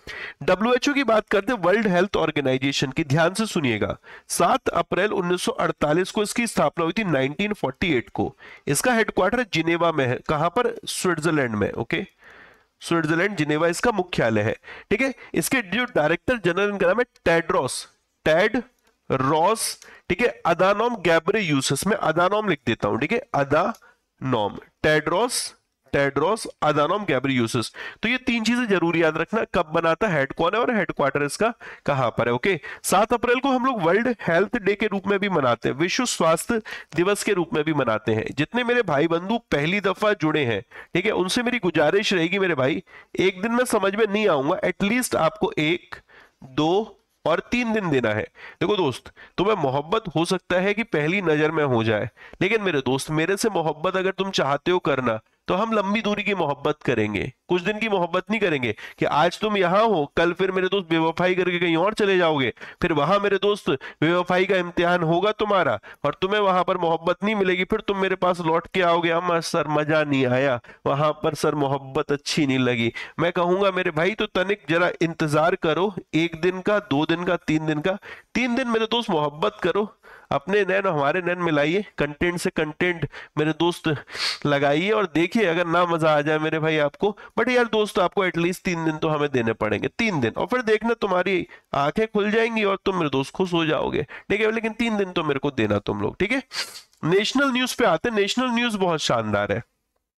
डब्ल्यू एच ओ की बात करते हैं, वर्ल्ड हेल्थ ऑर्गेनाइजेशन की, ध्यान से सुनिएगा, सात अप्रैल उन्नीस सौ अड़तालीस को इसकी स्थापना हुई थी, नाइनटीन फोर्टी एट को। इसका हेडक्वार्टर जिनेवा में है, कहां पर, स्विट्जरलैंड में, ओके, स्विट्जरलैंड जिनेवा इसका मुख्यालय है, ठीक है। इसके जो डायरेक्टर जनरल इनका नाम है टेड्रोस, टेड रॉस, ठीक है, अदानोम गैब्रियेसस, मैं अदानोम लिख देता हूं, ठीक है, अदानोम, टेड्रोस, टेड्रोस अदानोम गैब्रियेसस। तो ये तीन चीजें जरूर याद रखना, कब बनाता है, हेड कौन है और हेडक्वार्टर इसका कहां पर है, ओके। सात अप्रैल को हम लोग वर्ल्ड हेल्थ डे के रूप में भी मनाते हैं, विश्व स्वास्थ्य दिवस के रूप में भी मनाते हैं। जितने मेरे भाई बंधु पहली दफा जुड़े हैं, ठीक है, उनसे मेरी गुजारिश रहेगी मेरे भाई, एक दिन में समझ में नहीं आऊंगा, एटलीस्ट आपको एक, दो और तीन दिन देना है। देखो दोस्त, तुम्हें मोहब्बत हो सकता है कि पहली नजर में हो जाए, लेकिन मेरे दोस्त, मेरे से मोहब्बत अगर तुम चाहते हो करना, तो हम लंबी दूरी की मोहब्बत करेंगे, कुछ दिन की मोहब्बत नहीं करेंगे कि आज तुम यहां हो, कल फिर मेरे दोस्त बेवफाई करके कहीं और चले जाओगे, फिर वहां मेरे दोस्त बेवफाई का इम्तिहान होगा तुम्हारा और तुम्हें वहां पर मोहब्बत नहीं मिलेगी, फिर तुम मेरे पास लौट के आओगे, अम्मा सर मजा नहीं आया वहां पर, सर मोहब्बत अच्छी नहीं लगी। मैं कहूंगा मेरे भाई, तो तनिक जरा इंतजार करो, एक दिन का, दो दिन का, तीन दिन का, तीन दिन मेरे दोस्त मोहब्बत करो, अपने नैन हमारे नैन मिलाइए, कंटेंट से कंटेंट मेरे दोस्त लगाइए और देखिए, अगर ना मजा आ जाए मेरे भाई आपको, बट यार दोस्त आपको एटलीस्ट तीन दिन तो हमें देने पड़ेंगे, तीन दिन, और फिर देखना तुम्हारी आंखें खुल जाएंगी और तुम मेरे दोस्त खुश हो जाओगे, ठीक है, लेकिन तीन दिन तो मेरे को देना तुम लोग, ठीक है। नेशनल न्यूज पे आते हैं, नेशनल न्यूज बहुत शानदार है।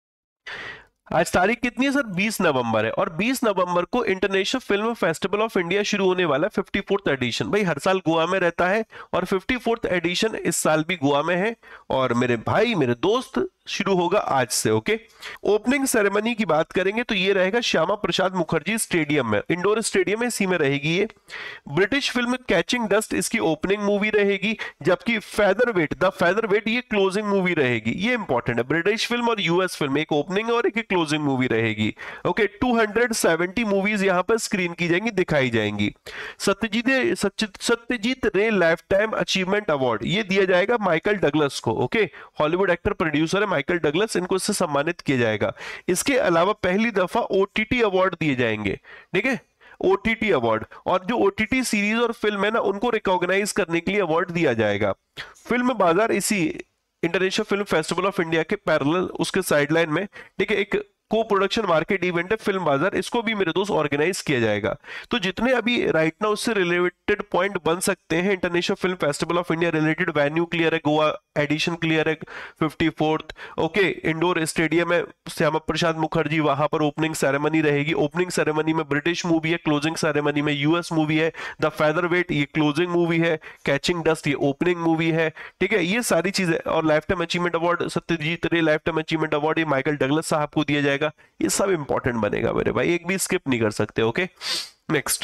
आज तारीख कितनी है सर, बीस नवंबर है, और बीस नवंबर को international film festival of India शुरू होने वाला है, फिफ्टी फोर्थ एडिशन। भाई हर साल गोवा में रहता है और फिफ्टी फोर्थ एडिशन इस साल भी गोवा में है, और मेरे भाई मेरे दोस्त शुरू होगा आज से, ओके। ओपनिंग सेरेमनी की बात करेंगे तो ये रहेगा श्यामा प्रसाद मुखर्जी स्टेडियम में, इंडोर स्टेडियम में, इसी में रहेगी ये। ब्रिटिश फिल्म कैचिंग डस्ट इसकी ओपनिंग मूवी रहेगी, जबकि फेदरवेट, द फेदरवेट ये क्लोजिंग मूवी रहेगी, ये इंपॉर्टेंट है, ब्रिटिश फिल्म और यूएस फिल्म, एक ओपनिंग और एक क्लोजिंग मूवी रहेगी, okay. Two hundred seventy movies यहां पर स्क्रीन की जाएंगी, दिखाई जाएंगी। Satyajit Satyajit Ray lifetime achievement award ये दिया जाएगा माइकल डगलस को, ओके, हॉलीवुड एक्टर प्रोड्यूसर है माइकल डगलस, इनको इससे सम्मानित किया जाएगा। इसके अलावा पहली दफा ओटीटी अवार्ड दिए जाएंगे, ठीक है, ओटीटी अवार्ड, और जो ओटीटी सीरीज और फिल्म है ना, उनको रिकॉग्नाइज करने के लिए अवार्ड दिया जाएगा। फिल्म बाजार इसी international film festival of India के पैरेलल उसके साइडलाइन में, ठीक है, एक को प्रोडक्शन मार्केट इवेंट है फिल्म बाजार, इसको भी मेरे दोस्त ऑर्गेनाइज किया जाएगा। तो जितने अभी राइट नाउ उससे रिलेटेड पॉइंट बन सकते हैं, international film festival of India related, venue clear है, गोवा एडिशन क्लियर है, fifty fourth, okay, indoor stadium है, श्यामा प्रसाद मुखर्जी, वहां पर ओपनिंग सेरेमनी रहेगी, ओपनिंग सेरेमनी में ब्रिटिश मूवी है, क्लोजिंग सेरेमनी में यूएस मूवी है, द फेदरवेट ये क्लोजिंग मूवी है, कैचिंग डस्ट ये ओपनिंग मूवी है, ठीक है, ये सारी चीजें, और life time achievement award Satyajit Ray lifetime achievement award ये माइकल डगलस साहब को दिया जाएगा। ये सब इंपॉर्टेंट बनेगा मेरे भाई, एक भी स्किप नहीं कर सकते, ओके। नेक्स्ट,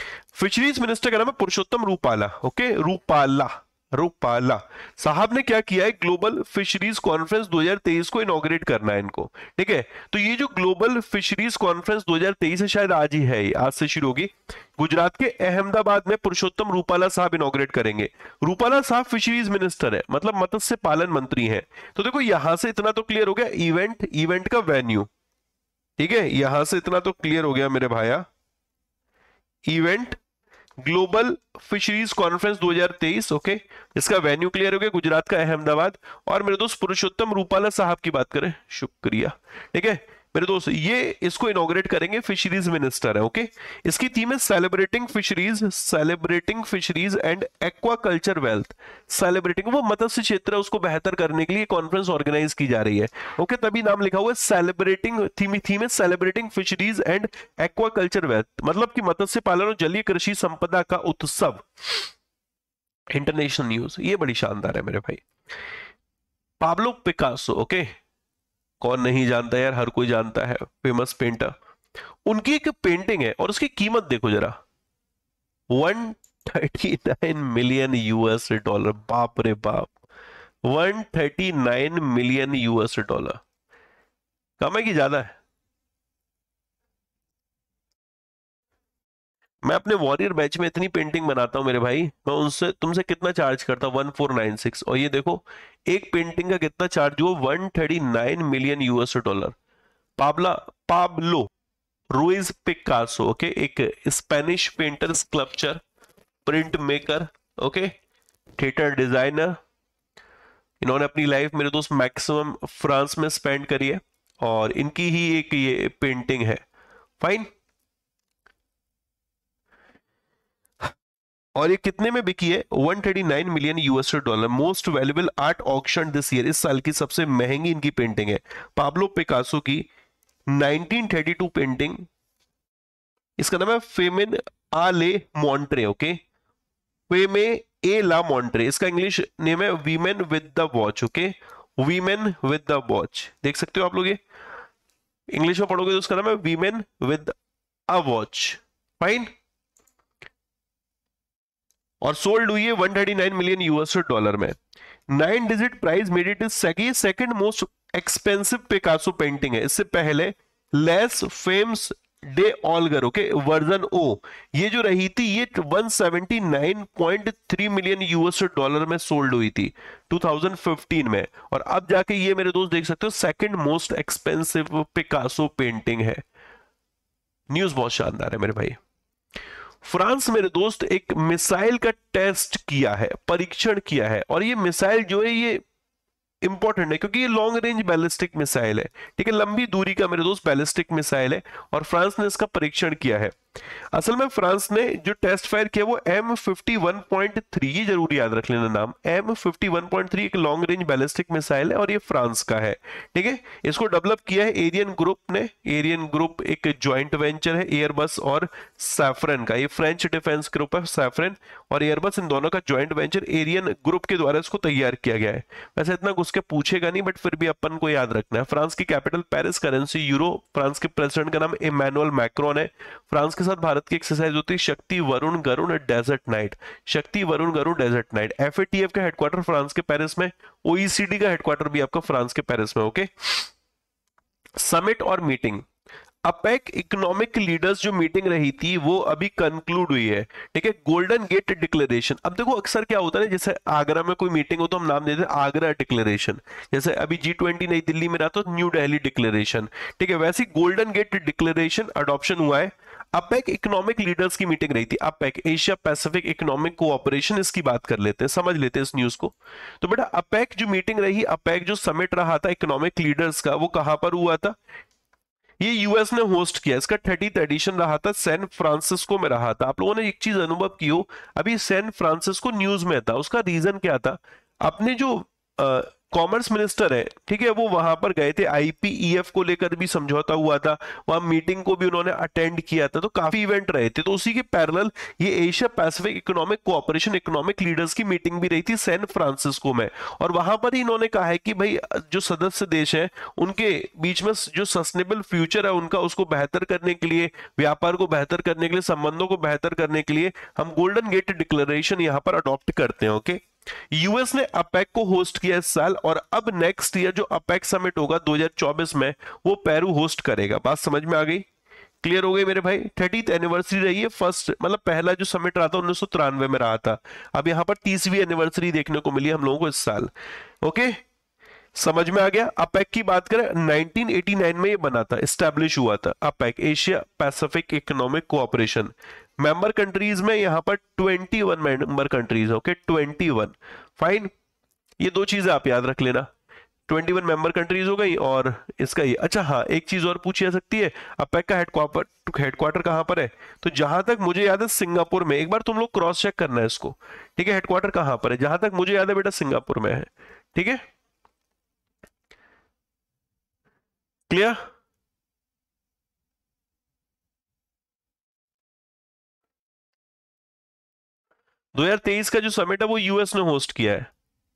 फिशरीज मिनिस्टर का नाम है पुरुषोत्तम रूपाला, ओके, रूपाला रूपाला साहब ने क्या किया है, ग्लोबल फिशरीज कॉन्फ्रेंस दो हज़ार तेईस को इनॉग्रेट करना है इनको, ठीक है। तो ये जो ग्लोबल फिशरीज कॉन्फ्रेंस दो हज़ार तेईस है, शायद आज ही है, आज से शुरू होगी, गुजरात के अहमदाबाद में पुरुषोत्तम रूपाला साहब इनॉग्रेट करेंगे। रूपाला साहब फिशरीज मिनिस्टर है, मतलब मत्स्य पालन मंत्री है। तो देखो यहां से इतना तो क्लियर हो गया, इवेंट इवेंट का वेन्यू, ठीक है, यहां से इतना तो क्लियर हो गया मेरे भाया, इवेंट ग्लोबल फिशरीज कॉन्फ्रेंस दो हज़ार तेईस, ओके, इसका वेन्यू क्लियर हो गया, गुजरात का अहमदाबाद। और मेरे दोस्त पुरुषोत्तम रूपाला साहब की बात करें, शुक्रिया, ठीक है मेरे दोस्त, ये इसको इनॉग्रेट करेंगे, फिशरीज मिनिस्टर है, ओके। इसकी थीम है celebrating fisheries, celebrating fisheries and aquaculture wealth, celebrating वो मत्स्य क्षेत्र है उसको बेहतर करने के लिए कॉन्फ्रेंस ऑर्गेनाइज की जा रही है, ओके, तभी नाम लिखा हुआ है सेलिब्रेटिंग, थीम थीम है celebrating fisheries and aquaculture wealth, मतलब कि मत्स्य पालन और जलीय कृषि संपदा का उत्सव। इंटरनेशनल न्यूज ये बड़ी शानदार है मेरे भाई। पाब्लो पिकासो, ओके, कौन नहीं जानता यार, हर कोई जानता है, फेमस पेंटर। उनकी एक पेंटिंग है और उसकी कीमत देखो जरा, one thirty nine million US dollar, बाप रे बाप, one thirty nine million US dollar, कम है कि ज्यादा है? मैं अपने वॉरियर बैच में इतनी पेंटिंग बनाता हूं मेरे भाई, मैं उनसे तुमसे कितना चार्ज करता हूं, वन फोर नाइन सिक्स, और ये देखो एक पेंटिंग का कितना चार्ज हुआ, one thirty nine million US dollar. Pabla Pablo Ruiz Picasso, okay, एक Spanish painter, sculpture, print maker, okay, theatre designer. इन्होंने अपनी लाइफ मेरे दोस्त मैक्सिमम फ्रांस में स्पेंड करी है और इनकी ही एक ये पेंटिंग है। फाइन। और ये कितने में बिकी है? एक सौ उनतालीस million US dollar. Most valuable art auction this year, इस साल की सबसे महंगी इनकी पेंटिंग है पाब्लो पिकासो की नाइनटीन थर्टी टू पेंटिंग। इसका नाम है Femme a la Montre, okay, Femme a la Montre. इसका इंग्लिश नेम है women with the watch, okay, women with the watch. देख सकते हो आप लोग, ये इंग्लिश में पढ़ोगे तो उसका नाम है women with a watch. Fine. और सोल्ड हुई है एक सौ उनतालीस मिलियन यूएस डॉलर में। Nine digit price made it is second most expensive Picasso painting है। इससे पहले Les Femmes de Alger, okay, version O, ये जो रही थी ये एक सौ उन्यासी पॉइंट तीन मिलियन यूएस डॉलर में सोल्ड हुई थी दो हज़ार पंद्रह में। और अब जाके ये मेरे दोस्त देख सकते हो second most expensive Picasso painting है। न्यूज बहुत शानदार है मेरे भाई। फ्रांस मेरे दोस्त एक मिसाइल का टेस्ट किया है, परीक्षण किया है, और ये मिसाइल जो है ये इंपॉर्टेंट है क्योंकि ये लॉन्ग रेंज बैलिस्टिक मिसाइल है, ठीक है, लंबी दूरी का मेरे दोस्त बैलिस्टिक मिसाइल है और फ्रांस ने इसका परीक्षण किया है। असल में फ्रांस ने जो टेस्ट फायर किया वो M fifty one point three, ये जरूर याद रख लेना नाम, M fifty one point three एक लॉन्ग रेंज बैलिस्टिक मिसाइल है और ये फ्रांस का है, ठीक है। इसको डेवलप किया है एरियन ग्रुप ने। एरियन ग्रुप एक ज्वाइंट वेंचर है एयरबस और सैफरन का। ये फ्रेंच डिफेंस ग्रुप है, सैफरन और एयरबस, इन दोनों का ज्वाइंट वेंचर एरियन ग्रुप के द्वारा इसको तैयार किया गया है। वैसे इतना घुस के पूछेगा नहीं बट फिर भी अपन को याद रखना है। फ्रांस की capital Paris, currency euro, France के प्रेसिडेंट का नाम इमैनुअल मैक्रोन है। फ्रांस के साथ भारत की एक्सरसाइज होती है शक्ति Varuna Garuda desert knight, Shakti Varuna Garuda desert knight. FATF का हेडक्वार्टर फ्रांस के पेरिस में, ओईसीडी का हेडक्वार्टर भी आपका फ्रांस के पेरिस में, ओके। समिट और मीटिंग, अपेक इकोनॉमिक लीडर्स जो मीटिंग रही थी वो अभी कंक्लूड हुई है, ठीक है। गोल्डन गेट डिक्लेरेशन, अब देखो अक्सर क्या होता है ना, जैसे आगरा में कोई मीटिंग हो तो हम नाम देते हैं आगरा डिक्लेरेशन, जैसे अभी जी ट्वेंटी नई दिल्ली में रहा तो न्यू दिल्ली डिक्लेरेशन, ठीक है। वैसे गोल्डन गेट डिक्लेरेशन अडॉप्शन हुआ है। अपेक इकोनॉमिक लीडर्स की मीटिंग रही थी, APEC Asia Pacific economic cooperation, इसकी बात कर लेते हैं, समझ लेते हैं इस न्यूज को। तो बेटा अपेक जो मीटिंग रही, अपेक जो समिट रहा था इकोनॉमिक लीडर्स का, वो कहां पर हुआ था? ये यूएस ने होस्ट किया। इसका थर्टीथ एडिशन रहा था, सैन फ्रांसिस्को में रहा था। आप लोगों ने एक चीज अनुभव की हो, अभी सैन फ्रांसिस्को न्यूज में था, उसका रीजन क्या था? अपने जो कॉमर्स मिनिस्टर है, ठीक है, वो वहां पर गए थे, आईपीईएफ को लेकर भी समझौता हुआ था, वहां मीटिंग को भी उन्होंने अटेंड किया था, तो काफी इवेंट रहे थे। तो उसी के पैरेलल ये Asia Pacific economic cooperation economic leaders की मीटिंग भी रही थी सैन फ्रांसिस्को में। और वहां पर ही इन्होंने कहा है कि भाई जो सदस्य देश हैं उनके बीच में जो सस्टेनेबल फ्यूचर है उनका, उसको बेहतर करने के लिए, व्यापार को बेहतर करने के लिए, संबंधों को बेहतर करने के लिए हम गोल्डन गेट डिक्लेरेशन यहां पर अडॉप्ट करते हैं, ओके। यूएस ने अपेक को होस्ट किया इस साल और अब नेक्स्ट ईयर जो अपेक समिट होगा दो हज़ार चौबीस में वो पेरू होस्ट करेगा। बात समझ में आ गई? क्लियर हो गई मेरे भाई? थर्टीथ एनिवर्सरी रही है, फर्स्ट मतलब पहला जो समिट रहा था उन्नीस सौ तिरानवे में रहा था, अब यहां पर तीसवीं एनिवर्सरी देखने को मिली हम लोगों को इस साल, ओके। समझ में आ गया? अपेक की बात करें नाइनटीन एटी नाइन में ये बना था, एस्टैब्लिश हुआ था APEC, Asia Pacific economic cooperation. Member countries में यहां पर इक्कीस मेंबर कंट्रीज, ओके, इक्कीस। फाइन, ये दो चीजें आप याद रख लेना, इक्कीस मेंबर कंट्रीज हो गई और इसका ये। अच्छा हाँ, एक चीज और पूछी जा सकती है, अपेक का हेडक्वार्टर हेडक्वार्टर कहां पर है? तो जहां तक मुझे याद है सिंगापुर में। एक बार तुम लोग क्रॉस चेक करना है इसको, ठीक है, हेडक्वार्टर कहां पर है? जहां तक मुझे याद है बेटा सिंगापुर में है, ठीक है। क्लियर? दो हज़ार तेईस का जो समिट है वो यूएस ने होस्ट किया है।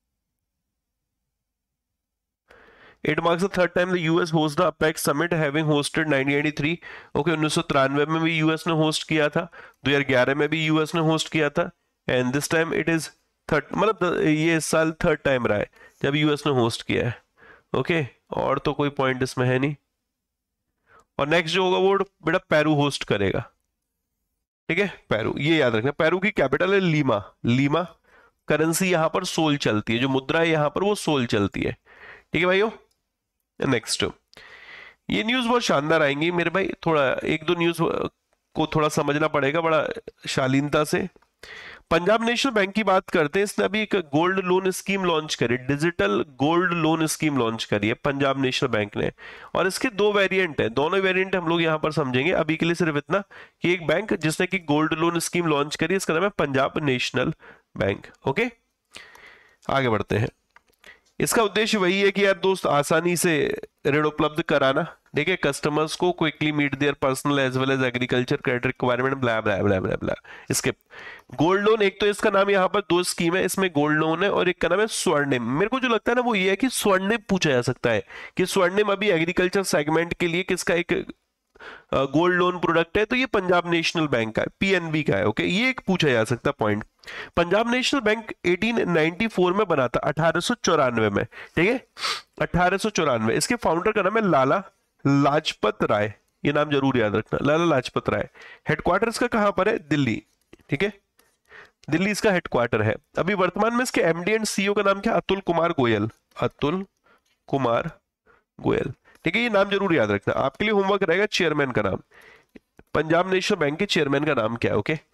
It marks the third time the U S hosts the APEC summit, having hosted nineteen eighty three. Okay, उन्नीस सौ तिरानवे में भी यूएस ने होस्ट किया था, दो हज़ार ग्यारह में भी यूएस ने होस्ट किया था, and this time it is third, मतलब ये इस साल थर्ड टाइम रहा है जब यूएस ने होस्ट किया है, ओके। और तो कोई पॉइंट इसमें है नहीं। और नेक्स्ट जो होगा वो बेटा पेरू होस्ट करेगा, ठीक है, पेरू, ये याद रखना। पेरू की कैपिटल है लीमा, लीमा। करेंसी यहां पर सोल चलती है, जो मुद्रा है यहां पर वो सोल चलती है, ठीक है भाइयों। नेक्स्ट, ये न्यूज बहुत शानदार आएंगी मेरे भाई, थोड़ा एक दो न्यूज को थोड़ा समझना पड़ेगा बड़ा शालीनता से। पंजाब नेशनल बैंक की बात करते हैं, इसने अभी एक गोल्ड लोन स्कीम लॉन्च करी, digital gold loan scheme launch करी है पंजाब नेशनल बैंक ने। और इसके दो वेरिएंट हैं, दोनों वेरिएंट हम लोग यहां पर समझेंगे। अभी के लिए सिर्फ इतना कि एक बैंक जिसने की गोल्ड लोन स्कीम लॉन्च करी, इसका नाम है पंजाब नेशनल बैंक। ओके, आगे बढ़ते हैं। इसका उद्देश्य वही है कि यार दोस्त आसानी से ऋण उपलब्ध कराना, ठीक है, कस्टमर्स को quickly meet their personal as well as agriculture credit requirement, blah blah blah blah blah. इसके गोल्ड लोन, एक तो इसका नाम यहाँ पर दो स्कीम है, इसमें गोल्ड लोन है और एक का नाम है स्वर्णिम। मेरे को जो लगता है ना वो ये है कि स्वर्णिम पूछा जा सकता है कि स्वर्णिम अभी एग्रीकल्चर सेगमेंट के लिए किसका एक गोल्ड लोन प्रोडक्ट है, तो ये पंजाब नेशनल बैंक का है, पीएनबी का है। ओके, ये एक पूछा जा सकता पॉइंट। पंजाब नेशनल बैंक अठारह सौ चौरानवे में बना था, अठारह सौ चौरानवे में, ठीक है, अठारह सौ चौरानवे। इसके फाउंडर का नाम है लाला लाजपत राय, ये नाम जरूर याद रखना, लाला लाजपत राय। हेडक्वार्टर इसका कहां पर है? दिल्ली, ठीक है, दिल्ली इसका हेडक्वार्टर है। अभी वर्तमान में इसके एमडी एंड सीईओ का नाम क्या? अतुल कुमार गोयल, अतुल कुमार गोयल, ठीक है, ये नाम जरूर याद रखना। आपके लिए होमवर्क रहेगा चेयरमैन का नाम, पंजाब नेशनल बैंक के चेयरमैन का नाम क्या है? ओके,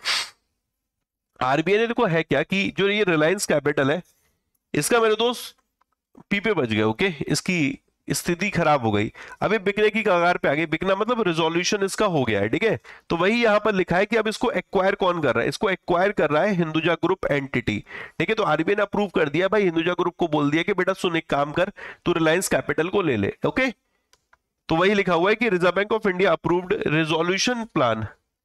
आरबीआई ने देखो है क्या कि जो ये रिलायंस कैपिटल है, इसका मेरे दोस्त पीपे बच गए। ओके, इसकी स्थिति खराब हो गई, अभी बिकने की कगार पे आ गई। बिकना मतलब रिजोल्यूशन इसका हो गया है, ठीक है। तो वही यहां पर लिखा है कि अब इसको एक्वायर कौन कर रहा है? इसको एक्वायर कर रहा है हिंदुजा ग्रुप एंटिटी, ठीक है। तो आरबीआई ने अप्रूव कर दिया भाई, हिंदुजा ग्रुप को बोल दिया कि बेटा सुन एक काम कर, तू रिलायंस कैपिटल को ले ले। ओके, तो वही लिखा हुआ है कि Reserve Bank of India approved resolution plan,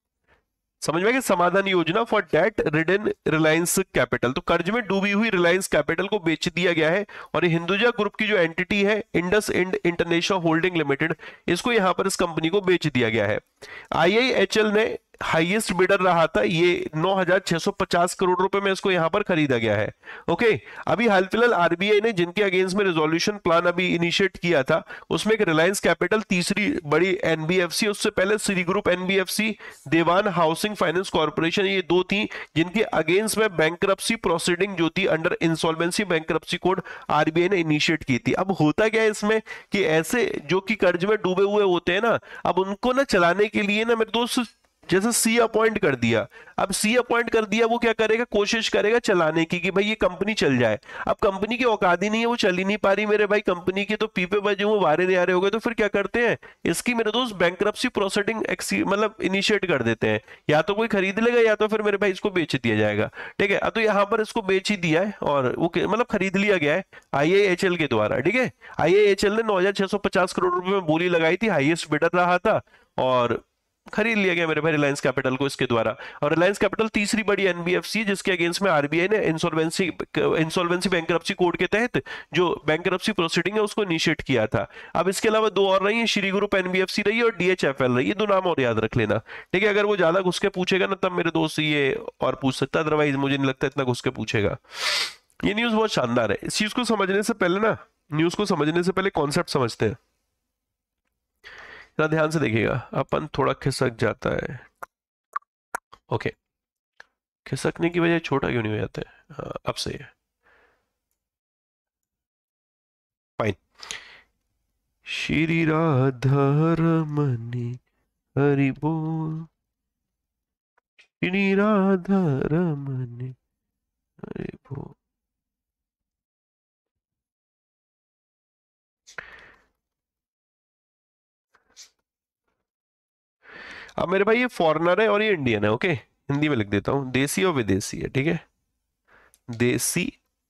समझ में, समाधान योजना for debt ridden Reliance Capital. तो कर्ज में डूबी हुई रिलायंस कैपिटल को बेच दिया गया है और हिंदुजा ग्रुप की जो एंटिटी है IndusInd international holding limited, इसको यहां पर इस कंपनी को बेच दिया गया है। आईआईएचएल ने हाईएस्ट बिडर रहा था, ये नौ हज़ार छह सौ पचास करोड़ रुपए में इसको यहां पर खरीदा गया है। ओके, अभी हाल फिलहाल आरबीआई ने जिनके अगेंस्ट में रिजोल्यूशन प्लान अभी इनिशिएट किया था, उसमें एक रिलायंस कैपिटल तीसरी बड़ी एनबीएफसी, उससे पहले Srei group NBFC, Dewan housing finance corporation, ये दो थी जिनके अगेंस्ट में बैंकरप्सी प्रोसीडिंग जो थी under insolvency bankruptcy code RBI ने इनिशिएट की थी। अब होता क्या है इसमें कि ऐसे जो कि कर्ज में डूबे हुए होते हैं ना, अब उनको ना चलाने के लिए ना मेरे दोस्त जैसे सी अपॉइंट कर दिया। अब सी अपॉइंट कर दिया, वो क्या करेगा? कोशिश करेगा चलाने की कि भाई ये कंपनी चल जाए। अब कंपनी की औकात ही नहीं है, वो चल ही नहीं पा रही मेरे भाई, कंपनी के तो पीपे बजे हुए वारे नहीं आ रहे हो गए, तो फिर क्या करते हैं? इसकी मेरे दोस्त बैंकरप्सी प्रोसीडिंग मतलब इनिशिएट कर देते हैं, या तो कोई खरीद लेगा या तो फिर मेरे भाई इसको बेच दिया जाएगा, ठीक है। अब तो यहाँ पर इसको बेच ही दिया है और वो मतलब खरीद लिया गया है आईआईएचएल के द्वारा, ठीक है। आईआईएचएल ने नौ हजार छह सौ पचास करोड़ रुपए में बोली लगाई थी, हाईएस्ट बिडर रहा था और खरीद लिया गया मेरे भाई रिलायंस कैपिटल को इसके द्वारा। और रिलायंस कैपिटल तीसरी बड़ी एनबीएफसी है जिसके अगेंस्ट में आरबीआई ने इंसॉल्वेंसी इंसॉल्वेंसी बैंकरप्सी कोड के तहत जो बैंकरप्सी प्रोसीडिंग है उसको इनिशिएट किया था। अब इसके अलावा दो और रही है, श्री ग्रुप एनबीएफसी रही है और डीएचएफएल रही है, दो नाम और याद रख लेना, ठीक है। अगर वो ज्यादा घुस के पूछेगा ना तब मेरे दोस्त ये और पूछ सकता है, अदरवाइज मुझे नहीं लगता इतना घुस के पूछेगा। ये न्यूज बहुत शानदार है। इस चीज को समझने से पहले ना, न्यूज को समझने से पहले कॉन्सेप्ट समझते हैं, ध्यान से देखिएगा। अपन थोड़ा खिसक जाता है, ओके, खिसकने की वजह छोटा क्यों नहीं हो जाता है? हाँ, अब सही है, फाइन। श्री राधा रमनी हरि बोल, श्री राधा रमनी हरि बोल। अब मेरे भाई ये फॉरेनर है और ये इंडियन है, ओके, हिंदी में लिख देता हूं, देसी और विदेशी है, ठीक है, देसी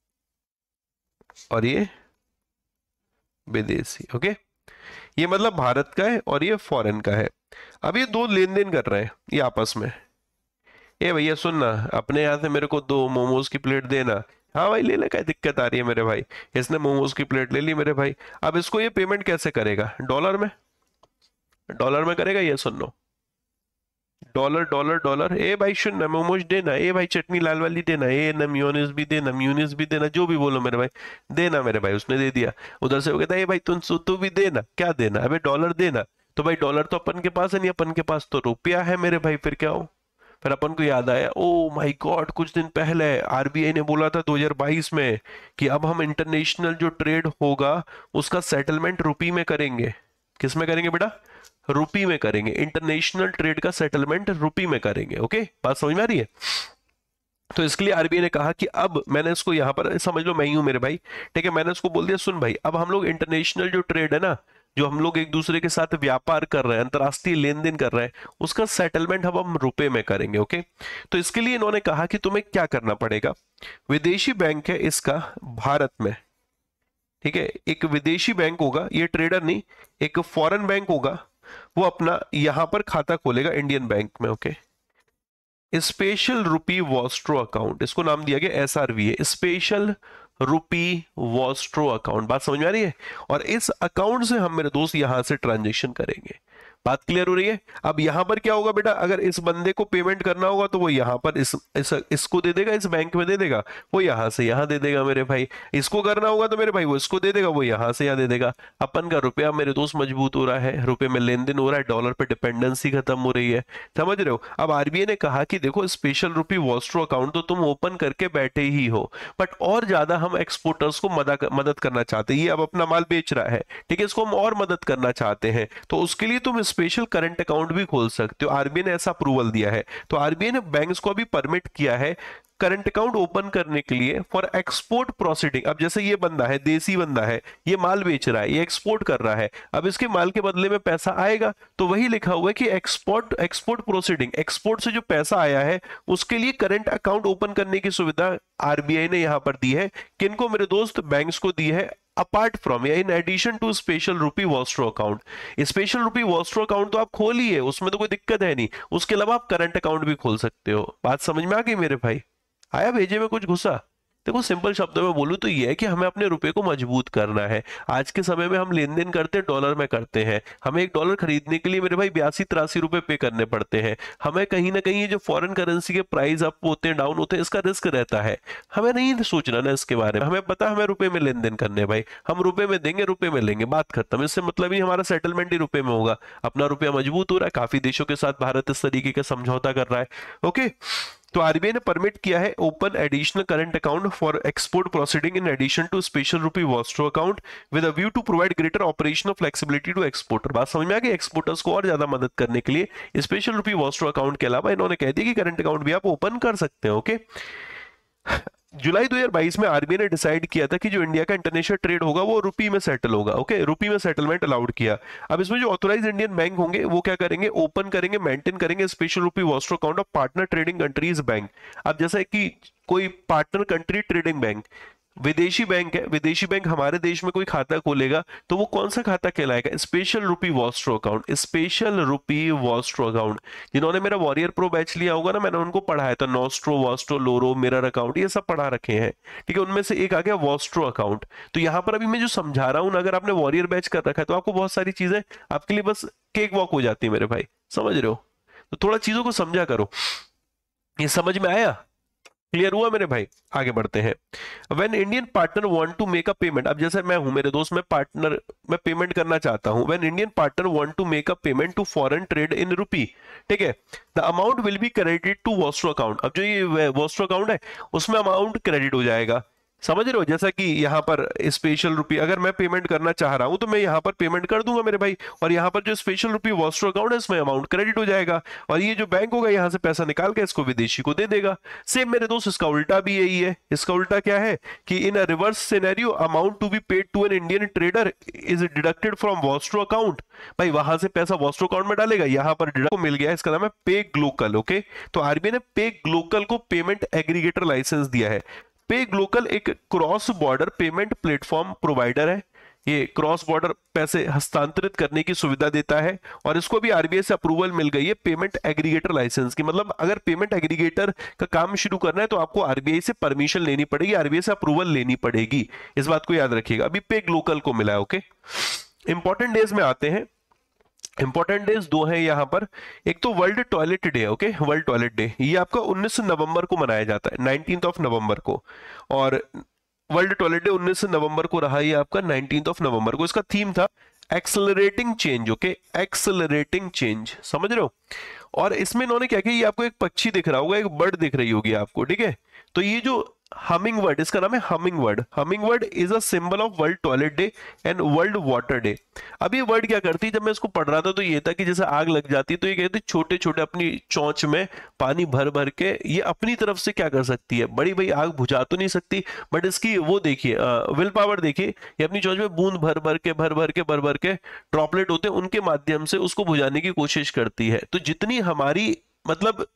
और ये विदेशी, ओके। ये मतलब भारत का है और ये फॉरेन का है। अब ये दो लेन देन कर रहे हैं ये आपस में। ए भैया सुन ना, अपने यहाँ से मेरे को दो मोमोज की प्लेट देना। हाँ भाई ले ले, क्या दिक्कत आ रही है मेरे भाई? इसने मोमोज की प्लेट ले ली मेरे भाई। अब इसको ये पेमेंट कैसे करेगा? डॉलर में, डॉलर में करेगा, ये सुन लो, डॉलर डॉलर डॉलर। ए भाई सुन ना, मोमोज देना, ए भाई चटनी लाल वाली देना, ए ना म्योनीज भी देना, म्योनीज भी देना, जो भी बोलो मेरे भाई देना मेरे भाई। उसने दे दिया, उधर से वो कहता है ए भाई तुम तू भी देना, क्या देना? अबे डॉलर देना। तो भाई डॉलर तो अपन के पास है नहीं, अपन के पास तो रुपया है मेरे भाई, फिर क्या हो? फिर अपन को याद आया, ओ माय गॉड, कुछ दिन पहले आरबीआई ने बोला था दो हज़ार बाईस में कि अब हम इंटरनेशनल जो ट्रेड होगा उसका सेटलमेंट रुपी में करेंगे। किस में करेंगे बेटा? रुपी में करेंगे। इंटरनेशनल ट्रेड का सेटलमेंट रुपी में करेंगे। ओके, बात समझ में आ रही है? तो इसके लिए आरबीआई ने कहा कि अब मैंने इसको यहां पर, समझ लो मैं ही हूं मेरे भाई, ठीक है, मैंने इसको बोल दिया सुन भाई, अब हम लोग इंटरनेशनल जो ट्रेड है ना, जो हम लोग एक दूसरे के साथ व्यापार कर रहे हैं, अंतरराष्ट्रीय लेन देन कर रहे हैं, उसका सेटलमेंट अब हम रुपए में करेंगे। ओके, तो इसके लिए इन्होंने कहा कि तुम्हें क्या करना पड़ेगा, विदेशी बैंक है इसका भारत में, ठीक है, एक विदेशी बैंक होगा, ये ट्रेडर नहीं, एक फॉरेन बैंक होगा, वो अपना यहां पर खाता खोलेगा इंडियन बैंक में। Okay, special rupee vostro account, इसको नाम दिया गया एसआरवी है, स्पेशल रुपी वॉस्ट्रो अकाउंट। बात समझ में आ रही है? और इस अकाउंट से हम मेरे दोस्त यहां से ट्रांजेक्शन करेंगे। बात क्लियर हो रही है? अब यहां पर क्या होगा बेटा, अगर इस बंदे को पेमेंट करना होगा तो वो यहां पर इस, इस इसको दे देगा, इस बैंक में दे देगा, वो यहां से यहां दे देगा मेरे भाई। इसको करना होगा तो मेरे भाई वो इसको दे देगा, वो यहां से यहां दे देगा। अपन का रुपया मेरे दोस्त मजबूत हो रहा है, रुपए में लेन देन हो रहा है, डॉलर पे डिपेंडेंसी खत्म हो रही है। समझ रहे हो? अब आरबीआई ने कहा कि देखो स्पेशल रुपी वॉस्ट्रो अकाउंट तो तुम ओपन करके बैठे ही हो, बट और ज्यादा हम एक्सपोर्टर्स को मदद मदद करना चाहते हैं। ये अब अपना माल बेच रहा है, ठीक है, इसको हम और मदद करना चाहते हैं, तो उसके लिए तुम स्पेशल करंट अकाउंट भी खोल सकते हो। आरबीआई ने ऐसा अप्रूवल दिया है, तो आरबीआई ने बैंक्स को भी परमिट किया है करंट अकाउंट ओपन करने के लिए फॉर एक्सपोर्ट प्रोसीडिंग। अब जैसे ये बंदा है, देसी बंदा है, ये माल बेच रहा है, ये एक्सपोर्ट कर रहा है, अब इसके माल के बदले में पैसा आएगा, तो वही लिखा हुआ है कि एक्सपोर्ट एक्सपोर्ट प्रोसीडिंग, एक्सपोर्ट से जो पैसा आया है उसके लिए करंट अकाउंट ओपन करने की सुविधा आरबीआई ने यहां पर दी है। किनको मेरे दोस्त? बैंक्स को दी है, अपार्ट फ्रॉम या in addition to special rupee vostro account. Special rupee vostro account तो आप खोलिए, उसमें तो कोई दिक्कत है नहीं, उसके अलावा आप करंट अकाउंट भी खोल सकते हो। बात समझ में आ गई मेरे भाई? आया भेजे में कुछ घुसा? देखो सिंपल शब्दों में बोलूं तो ये है कि हमें अपने रुपए को मजबूत करना है। आज के समय में हम लेन देन करते हैं डॉलर में करते हैं, हमें एक डॉलर खरीदने के लिए मेरे भाई बयासी तिरासी रुपए पे करने पड़ते हैं। हमें कहीं ना कहीं जो फॉरेन करेंसी के प्राइस अप होते हैं डाउन होते हैं, इसका रिस्क रहता है, हमें नहीं सोचना ना इसके बारे में। हमें पता है हमें रुपए में लेन देन करने, भाई हम रुपए में देंगे, रुपए में लेंगे, बात खत्म। इससे मतलब ही हमारा सेटलमेंट ही रुपए में होगा, अपना रुपया मजबूत हो रहा है। काफी देशों के साथ भारत इस तरीके का समझौता कर रहा है। ओके, तो आरबीआई ने परमिट किया है open additional current account for export proceeding in addition to special rupee vostro account with a view to provide greater operational flexibility to exporter. बात समझ में आ गई? एक्सपोर्टर्स को और ज्यादा मदद करने के लिए स्पेशल रुपी वॉस्ट्रो अकाउंट के अलावा इन्होंने कह दिया कि करंट अकाउंट भी आप ओपन कर सकते हैं। ओके, जुलाई दो हज़ार बाईस में आरबीआई ने डिसाइड किया था कि जो इंडिया का इंटरनेशनल ट्रेड होगा वो रुपी में सेटल होगा। ओके, रुपी में सेटलमेंट अलाउड किया। अब इसमें जो ऑथोराइज इंडियन बैंक होंगे वो क्या करेंगे? ओपन करेंगे, मेंटेन करेंगे special rupee vostro account of partner trading countries bank. अब जैसा कि कोई पार्टनर कंट्री ट्रेडिंग बैंक विदेशी बैंक है, विदेशी बैंक हमारे देश में कोई खाता खोलेगा तो वो कौन सा खाता कहलाएगा? Special rupee vostro account. Special rupee vostro account, जिन्होंने मेरा वॉरियर प्रो बैच लिया होगा ना, मैंने उनको पढ़ाया था, nostro, vostro, loro, mirror account, ये सब पढ़ा रखे हैं, ठीक है। उनमें से एक आ गया वॉस्ट्रो अकाउंट। तो यहाँ पर अभी मैं जो समझा रहा हूँ ना, अगर आपने वॉरियर बैच कर रखा है तो आपको बहुत सारी चीजें आपके लिए बस केक वॉक हो जाती है मेरे भाई, समझ रहे हो? तो थोड़ा चीजों को समझा करो। ये समझ में आया? क्लियर हुआ मेरे भाई? आगे बढ़ते हैं। When Indian partner want to make a payment, अब जैसे मैं हूं मेरे दोस्त, मैं पार्टनर, मैं पेमेंट करना चाहता हूं। When Indian partner want to make a payment to foreign trade in rupee, ठीक है, the amount will be credited to vostro account. अब जो ये वॉस्ट्रो अकाउंट है उसमें अमाउंट क्रेडिट हो जाएगा, समझ रहे हो? जैसा कि यहाँ पर स्पेशल रुपी अगर मैं पेमेंट करना चाह रहा हूं तो मैं यहाँ पर पेमेंट कर दूंगा मेरे भाई, और यहाँ पर जो स्पेशल रुपी वॉस्ट्रो अकाउंट है इसमें अमाउंट क्रेडिट हो जाएगा, और ये जो बैंक होगा यहाँ से पैसा निकाल के इसको विदेशी को दे देगा। सेम मेरे दोस्त इसका उल्टा भी यही है। इसका उल्टा क्या है कि in a reverse scenario amount to be paid to an Indian trader is deducted from vostro account. भाई वहां से पैसा वॉस्ट्रो अकाउंट में डालेगा, यहाँ पर डिडक्ट को मिल गया, इसका नाम है पे ग्लोकल। ओके, तो आरबीआई ने पे ग्लोकल को पेमेंट एग्रीगेटर लाइसेंस दिया है। पे ग्लोकल एक cross border payment platform provider है, ये क्रॉस बॉर्डर पैसे हस्तांतरित करने की सुविधा देता है, और इसको भी आरबीआई से अप्रूवल मिल गई है पेमेंट एग्रीगेटर लाइसेंस की। मतलब अगर पेमेंट एग्रीगेटर का काम शुरू करना है तो आपको आरबीआई से परमिशन लेनी पड़ेगी, आरबीआई से अप्रूवल लेनी पड़ेगी, इस बात को याद रखिएगा। अभी पे ग्लोकल को मिला है। ओके, इंपॉर्टेंट डेज में आते हैं। इंपॉर्टेंट डेज दो हैं यहाँ पर, एक तो world toilet day. Okay, world toilet day ये आपका उन्नीस नवंबर को मनाया जाता है, नाइनटीन ऑफ नवंबर को, और वर्ल्ड टॉयलेट डे उन्नीस नवंबर को रहा ये आपका नाइनटीन ऑफ नवंबर को। इसका थीम था accelerating change. Okay, accelerating change, समझ रहे हो? और इसमें इन्होंने क्या किया, ये आपको एक पक्षी दिख रहा होगा, एक बर्ड दिख रही होगी आपको, ठीक है। तो ये जो हमिंग वर्ड, इसका नाम है hummingbird. Hummingbird is a symbol of world toilet day and world water day. अब ये वर्ड क्या करती है, जब मैं इसको पढ़ रहा था तो ये था कि जैसे आग लग जाती है तो ये कहती है छोटे छोटे अपनी चोंच में पानी भर भर के ये अपनी तरफ से क्या कर सकती है, बड़ी बड़ी आग बुझा तो नहीं सकती, बट इसकी वो देखिए विल पावर देखिए, ये अपनी चोंच में बूंद भर भर के भर भर के भर भर के ड्रॉपलेट होते हैं उनके माध्यम से उसको बुझाने की कोशिश करती है। तो जितनी हमारी मतलब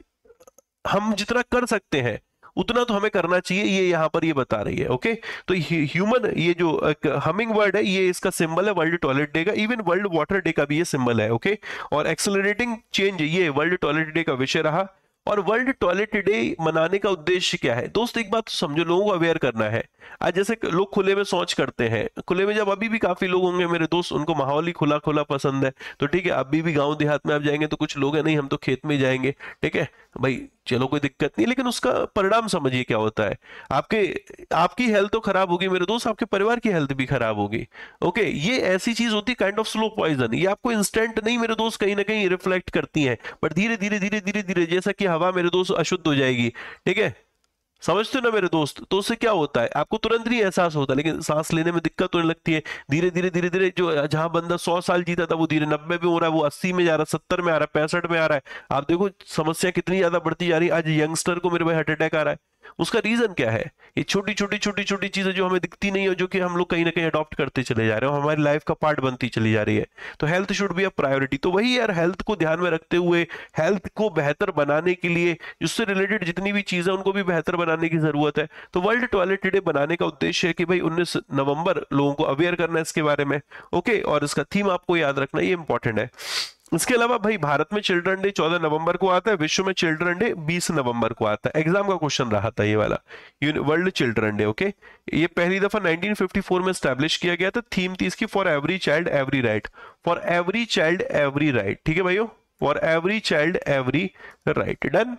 हम जितना कर सकते हैं उतना तो हमें करना चाहिए, ये यहाँ पर ये बता रही है। ओके, तो ह्यूमन ये जो हमिंग वर्ड है ये इसका सिंबल है वर्ल्ड टॉयलेट डे का, इवन वर्ल्ड वाटर डे का भी ये सिंबल है। ओके, और एक्सेलरेटिंग चेंज ये वर्ल्ड टॉयलेट डे का विषय रहा। और वर्ल्ड टॉयलेट डे मनाने का उद्देश्य क्या है दोस्त, एक बात तो समझो, लोगों को अवेयर करना है। आज जैसे लोग खुले में शौच करते हैं, खुले में जब अभी भी काफी लोग होंगे मेरे दोस्त उनको माहौल ही खुला खुला पसंद है, तो ठीक है अभी भी गांव देहात में आप जाएंगे तो कुछ लोग हैं नहीं हम तो खेत में जाएंगे, ठीक है भाई चलो कोई दिक्कत नहीं, लेकिन उसका परिणाम समझिए क्या होता है। आपके आपकी हेल्थ तो खराब होगी मेरे दोस्त, आपके परिवार की हेल्थ भी खराब होगी। ओके, ये ऐसी चीज होती है काइंड ऑफ स्लो पॉइजन, ये आपको इंस्टेंट नहीं मेरे दोस्त कहीं ना कहीं रिफ्लेक्ट करती है, पर धीरे धीरे धीरे धीरे धीरे जैसा कि हवा मेरे दोस्त अशुद्ध हो जाएगी, ठीक है समझते हो ना मेरे दोस्त, तो उससे क्या होता है आपको तुरंत नहीं एहसास होता, लेकिन सांस लेने में दिक्कत होने लगती है। धीरे धीरे धीरे धीरे जो जहां बंदा सौ साल जीता था वो धीरे नब्बे में हो रहा है, वो अस्सी में जा रहा है, सत्तर में आ रहा है, पैंसठ में आ रहा है। आप देखो समस्या कितनी ज्यादा बढ़ती जा रही है। आज यंगस्टर को मेरे भाई हार्ट अटैक आ रहा है, उसका रीजन क्या है, ये छोटी छोटी छोटी छोटी चीजें जो हमें दिखती नहीं है, जो कि हम लोग कहीं ना कहीं अडॉप्ट करते चले जा रहे हैं, हमारी लाइफ का पार्ट बनती चली जा रही है। तो health should be a priority. तो वही यार, हेल्थ को ध्यान में रखते हुए हेल्थ को बेहतर बनाने के लिए उससे रिलेटेड जितनी भी चीजें उनको भी बेहतर बनाने की जरूरत है। तो वर्ल्ड टॉयलेट डे बनाने का उद्देश्य है कि भाई उन्नीस नवंबर लोगों को अवेयर करना है इसके बारे में। ओके, और इसका थीम आपको याद रखना ये इंपॉर्टेंट है। इसके अलावा भाई भारत में चिल्ड्रन डे चौदह नवंबर को आता है, विश्व में चिल्ड्रन डे बीस नवंबर को आता है। एग्जाम का क्वेश्चन रहा था ये वाला, वर्ल्ड चिल्ड्रन डे। ओके, ये पहली दफा नाइनटीन फिफ्टी फोर में स्टैब्लिश किया गया था। थीम थी इसकी for every child every right, for every child every right, ठीक है भाइयों, for every child every right. Done,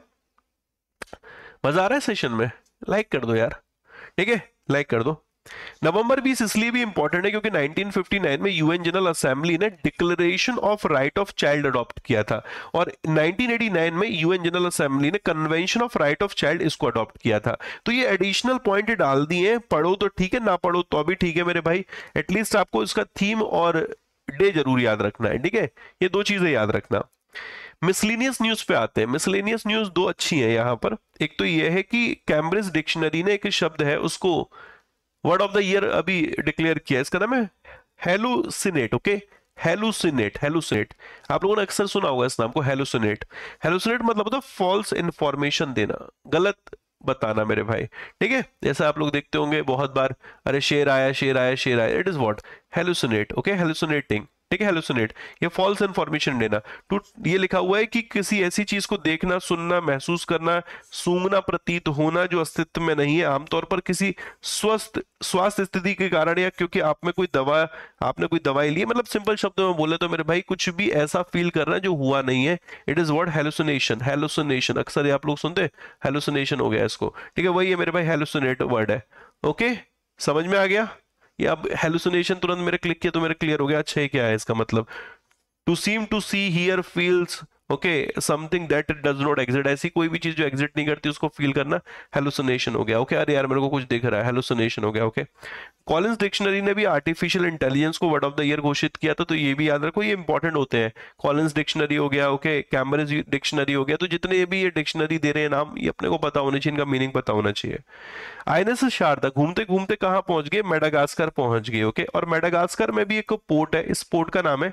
मजा आ रहा है सेशन में, लाइक कर दो यार, ठीक है लाइक कर दो। नवंबर बीस इसलिए भी इंपॉर्टेंट है क्योंकि नाइनटीन फिफ्टी नाइन में यूएन जनरल असेंबली ने declaration of right of child adopt किया था, और नाइनटीन एटी नाइन में यूएन जनरल असेंबली ने convention of right of child इसको अडॉप्ट किया था। तो ये एडिशनल पॉइंट डाल दिए हैं, पढ़ो तो ठीक है, ना पढ़ो तो भी ठीक है मेरे भाई, एटलीस्ट आपको इसका थीम और डे जरूर याद रखना है, ठीक है, ये दो चीजें याद रखना। मिसलेनियस न्यूज पे आते हैं। मिसलेनियस न्यूज दो अच्छी है यहाँ पर। एक तो ये है कि कैम्ब्रिज डिक्शनरी ने एक शब्द है उसको वर्ड ऑफ द ईयर अभी डिक्लेयर किया, इसका नाम है हेलुसिनेट। ओके, हेलुसिनेट, हेलुसिनेट आप लोगों ने अक्सर सुना होगा इस नाम को, हेलुसिनेट। हेलुसिनेट मतलब होता है फॉल्स इंफॉर्मेशन देना, गलत बताना मेरे भाई, ठीक है। जैसा आप लोग देखते होंगे बहुत बार, अरे शेर आया शेर आया शेर आया, it is what hallucinate. Okay, hallucinating, ठीक है, हेलुसिनेट ये फॉल्स इंफॉर्मेशन देना। तो ये लिखा हुआ है कि किसी ऐसी चीज को देखना, सुनना, महसूस करना, सूंघना, प्रतीत होना जो अस्तित्व में नहीं है, आमतौर पर किसी स्वस्थ स्वास्थ्य स्थिति के कारण या क्योंकि आप में कोई दवा आपने कोई दवाई ली है, मतलब सिंपल शब्दों में बोले तो मेरे भाई कुछ भी ऐसा फील करना जो हुआ नहीं है, it is what hallucination. Hallucination अक्सर ये आप लोग सुनते हैं, हेलुसिनेशन हो गया इसको, ठीक है, वही है मेरे भाई हेलुसिनेट वर्ड है। ओके, समझ में आ गया। ये अब हेलुसिनेशन तुरंत मेरे क्लिक किया तो मेरे क्लियर हो गया, अच्छा ये क्या है इसका मतलब, to seem to see hear feels, okay, something that does not exist, ऐसी कोई भी चीज जो एग्जिस्ट नहीं करती उसको फील करना हेलुसिनेशन हो गया। ओके, अरे यार मेरे को कुछ दिख रहा है, हेलुसिनेशन हो गया। ओके, कॉलिंस डिक्शनरी ने भी आर्टिफिशियल इंटेलिजेंस को वर्ड ऑफ द ईयर घोषित किया था, तो ये भी याद रखो, ये इंपॉर्टेंट होते हैं। कॉलिंस डिक्शनरी हो गया, ओके, कैम्ब्रिज डिक्शनरी हो गया, तो जितने भी ये डिक्शनरी दे रहे हैं नाम, ये अपने को पता होना चाहिए, इनका मीनिंग पता होना चाहिए। आईएनएस शारदा घूमते घूमते कहाँ पहुंच गए, मेडागास्कर पहुंच गए। ओके, और मेडागास्कर में भी एक पोर्ट है, इस पोर्ट का नाम है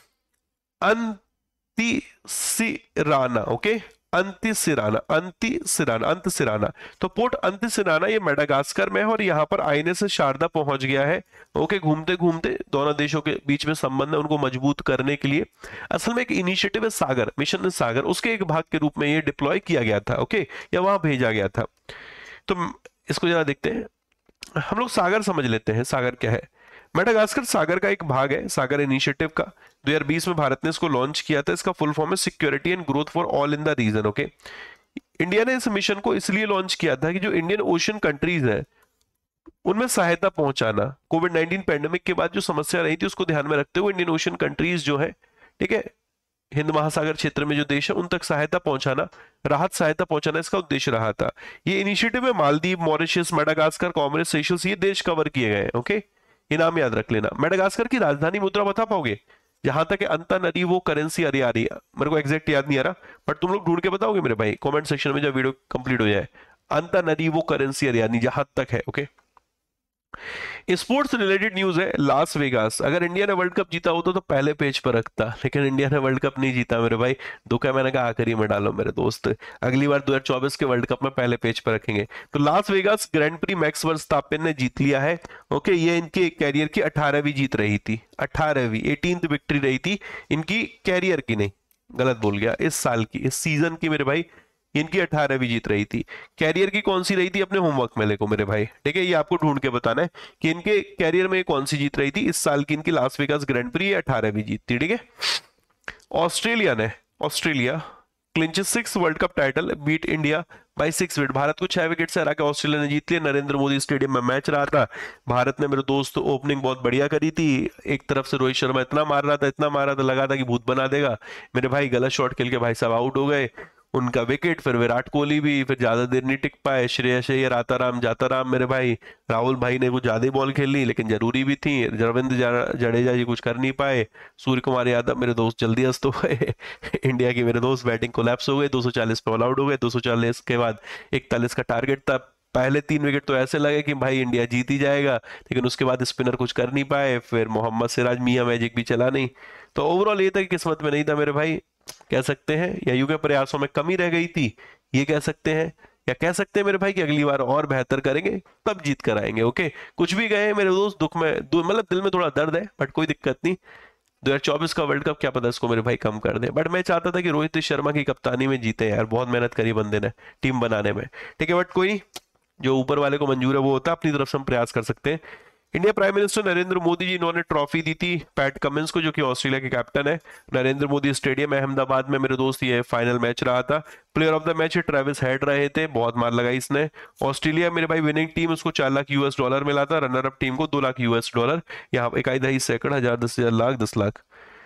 अंतिसिराना। ओके, अंतिसिराना, अंतिसिराना, अंतसिराना। तो पोर्ट अंतसिराना ये मेडागास्कर में है, और यहाँ पर आईएनएस शारदा पहुंच गया है। ओके, घूमते घूमते दोनों देशों के बीच में संबंध है उनको मजबूत करने के लिए। असल में एक इनिशिएटिव है सागर, मिशन सागर, उसके एक भाग के रूप में ये डिप्लॉय किया गया था। ओके, या वहां भेजा गया था। तो इसको जरा देखते हैं, हम लोग सागर समझ लेते हैं, सागर क्या है। मेडागास्कर सागर का एक भाग है, सागर इनिशिएटिव का। दो हज़ार बीस में भारत ने इसको लॉन्च किया था। इसका फुल फॉर्म है security and growth for all in the region. Okay, India ने इस मिशन को इसलिए लॉन्च किया था कि जो इंडियन ओशन कंट्रीज है उनमें सहायता पहुंचाना। कोविड नाइनटीन पैंडेमिक के बाद जो समस्या रही थी उसको ध्यान में रखते हुए इंडियन ओशन कंट्रीज जो है, ठीक है, हिंद महासागर क्षेत्र में जो देश है उन तक सहायता पहुंचाना, राहत सहायता पहुंचाना इसका उद्देश्य रहा था। ये इनिशिएटिव में Maldives, Mauritius, Madagascar, Comoros, Seychelles ये देश कवर किए गए हैं। ओके, ये नाम याद रख लेना। मेडागास्कर की राजधानी मुद्रा बता पाओगे? जहां तक अंतानरीवो करेंसी आ रही आ रही है, मेरे को एग्जैक्ट याद नहीं आ रहा, बट तुम लोग ढूंढ के बताओगे मेरे भाई कमेंट सेक्शन में जब वीडियो कंप्लीट हो जाए। अंतानरीवो करेंसी यानी जहां तक है। ओके, स्पोर्ट्स रिलेटेड न्यूज है। लास वेगास, अगर इंडिया ने वर्ल्ड कप जीता होता तो पहले पेज पर रखता, लेकिन इंडिया ने वर्ल्ड कप नहीं जीता मेरे भाई। दुख है, मैंने कहा आखिरी में डालो मेरे दोस्त, अगली बार दो हज़ार चौबीस के वर्ल्ड कप में पहले पेज पर रखेंगे। तो Las Vegas grand prix Max Verstappen ने जीत लिया है। ओके, ये इनके कैरियर की अठारहवीं जीत रही थी, अठारहवीं एटीनथ विक्ट्री रही थी इनकी, कैरियर की नहीं, गलत बोल गया, इस साल की, इस सीजन की मेरे भाई इनकी अठारहवीं जीत रही थी। कैरियर की कौन सी रही थी अपने होमवर्क में लिखो मेरे भाई, ठीक है, ये आपको ढूंढ के बताना है कि इनके कैरियर में कौन सी जीत रही थी। इस साल की इनकी लास वेगास ग्रैंड प्री अठारहवीं जीत थी, ठीक है। ऑस्ट्रेलिया ने, Australia clinches six world cup title, beat India by six wicket, भारत को छह विकेट से हरा के ऑस्ट्रेलिया ने जीत लिया। नरेंद्र मोदी स्टेडियम में मैच रहा था, भारत ने मेरे दोस्त ओपनिंग बहुत बढ़िया करी थी। एक तरफ से रोहित शर्मा इतना मार रहा था, इतना मार रहा था, लगा था कि भूत बना देगा मेरे भाई, गलत शॉट खेल के भाई साहब आउट हो गए, उनका विकेट। फिर विराट कोहली भी फिर ज्यादा देर नहीं टिक पाए, श्रेयस अय्यर आता राम जाता राम मेरे भाई, राहुल भाई ने वो ज्यादा बॉल खेल ली लेकिन जरूरी भी थी, रविंद्र जडेजा जी कुछ कर नहीं पाए, सूर्य कुमार यादव मेरे दोस्त जल्दी अस्त हो गए इंडिया की मेरे दोस्त बैटिंग कोलैप्स हो गई, दो सौ चालीस पे ऑल आउट हो गए। दो सौ चालीस के बाद इकतालीस का टारगेट था, पहले तीन विकेट तो ऐसे लगे कि भाई इंडिया जीत ही जाएगा, लेकिन उसके बाद स्पिनर कुछ कर नहीं पाए, फिर मोहम्मद सिराज मियां मैजिक भी चला नहीं। तो ओवरऑल ये था कि किस्मत में नहीं था मेरे भाई, कह सकते हैं, या यू के प्रयासों में कमी रह गई थी, ये कह सकते हैं, या कह सकते हैं मेरे भाई कि अगली बार और बेहतर करेंगे तब जीत कर आएंगे। ओके, कुछ भी गए मेरे दोस्त, दुख में मतलब दिल में थोड़ा दर्द है, बट कोई दिक्कत नहीं। दो हज़ार चौबीस का वर्ल्ड कप क्या पता इसको मेरे भाई कम कर दे, बट मैं चाहता था कि रोहित शर्मा की कप्तानी में जीते यार, बहुत मेहनत करी बंदे ने टीम बनाने में, ठीक है, बट कोई जो ऊपर वाले को मंजूर है वो होता है, अपनी तरफ से हम प्रयास कर सकते हैं। India prime minister Narendra Modi ji, इन्होंने ट्रॉफी दी थी पैट कमिंस को जो कि ऑस्ट्रेलिया के कैप्टन है। नरेंद्र मोदी स्टेडियम अहमदाबाद में मेरे दोस्त ये फाइनल मैच रहा था। Player of the match Travis Head रहे थे, बहुत मार लगाई इसने। ऑस्ट्रेलिया मेरे भाई विनिंग टीम, उसको चार लाख यूएस डॉलर मिला था, रनर अप टीम को दो लाख यूएस डॉलर। यहाँ इकाई दही सैकड़ हजार दस हजार लाख दस लाख,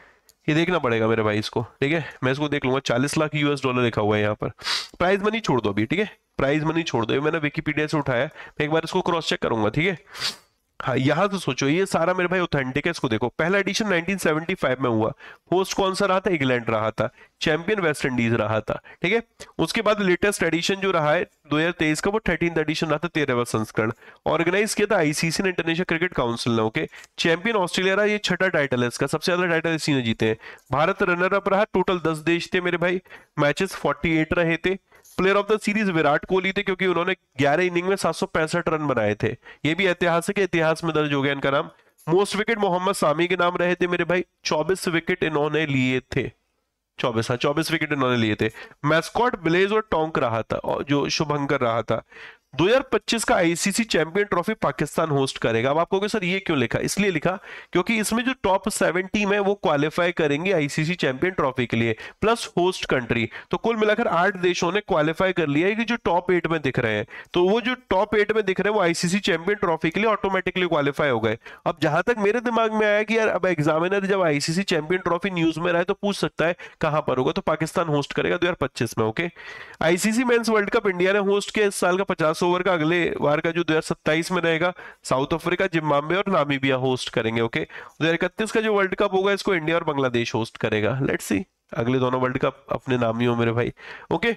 ये देखना पड़ेगा मेरे भाई इसको, ठीक है, मैं इसको देख लूंगा। चालीस लाख यूएस डॉलर लिखा हुआ है यहाँ पर। प्राइज मनी छोड़ दो अभी, ठीक है, प्राइज मनी छोड़ दो, मैंने विकीपीडिया से उठाया, मैं एक बार इसको क्रॉस चेक करूंगा, ठीक है। हाँ, यहां से सोचो, ये सारा मेरे भाई ऑथेंटिक है, इसको देखो। पहला एडिशन नाइनटीन सेवेंटी फाइव में हुआ, होस्ट कौन सा रहा था? इंग्लैंड रहा था, चैंपियन वेस्ट इंडीज रहा था, ठीक है। उसके बाद लेटेस्ट एडिशन जो रहा है दो हज़ार तेईस का, वो थर्टीन एडिशन रहा था, तेरहवां संस्करण, ऑर्गेनाइज किया था आईसीसी ने, इंटरनेशनल क्रिकेट काउंसिल ने। ओके, चैंपियन ऑस्ट्रेलिया रहा, ये छठा टाइटल है इसका, सबसे ज्यादा टाइटल इसी ने जीते हैं। भारत रनर अप रहा, टोटल दस देश थे मेरे भाई, मैचेस अड़तालीस रहे थे। Player of the series Virat Kohli थे, क्योंकि उन्होंने ग्यारह इनिंग में सात सौ पैंसठ रन बनाए थे, ये भी ऐतिहासिक इतिहास में दर्ज हो गया इनका नाम। मोस्ट विकेट मोहम्मद सामी के नाम रहे थे मेरे भाई, चौबीस विकेट इन्होंने लिए थे, चौबीस, हाँ चौबीस विकेट इन्होंने लिए थे। मैस्कॉट ब्लेज और टोंक रहा था, और जो शुभंकर रहा था। दो हज़ार पच्चीस का ICC champion trophy Pakistan host करेगा। अब आप कहोगे सर ये क्यों लिखा? इसलिए लिखा क्योंकि इसमें जो टॉप सेवन टीम है वो क्वालिफाई करेंगे आईसीसी चैंपियन ट्रॉफी के लिए, प्लस होस्ट कंट्री, तो कुल मिलाकर आठ देशों ने क्वालिफाई कर लिया है कि जो टॉप एट में दिख रहे हैं, तो वो जो टॉप एट में दिख रहे हैं वो आईसीसी चैंपियन ट्रॉफी के लिए ऑटोमेटिकली क्वालिफाई हो गए। अब जहां तक मेरे दिमाग में आया कि यार अब एग्जामिनर जब आईसीसी चैंपियन ट्रॉफी न्यूज में रहे तो पूछ सकता है कहां पर होगा, तो पाकिस्तान होस्ट करेगा दो हज़ार पच्चीस में। Okay, ICC men's world cup India ने होस्ट किया इस साल का पचास ओवर का, अगले बार का जो दो हज़ार सत्ताईस में रहेगा साउथ अफ्रीका, जिम्बाब्वे और नामीबिया होस्ट करेंगे। ओके, दो हज़ार इकतीस का जो वर्ल्ड कप होगा इसको इंडिया और बांग्लादेश होस्ट करेगा। लेट्स सी, अगले दोनों वर्ल्ड कप अपने नामी हो मेरे भाई। ओके,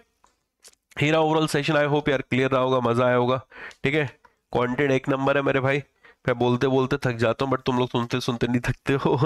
हीरा ओवरऑल सेशन, आई होप यार क्लियर रहा होगा, मजा आया होगा, ठीक है। कंटेंट एक नंबर है मेरे भाई, मैं बोलते बोलते थक जाता हूँ बट तुम लोग सुनते सुनते नहीं थकते हो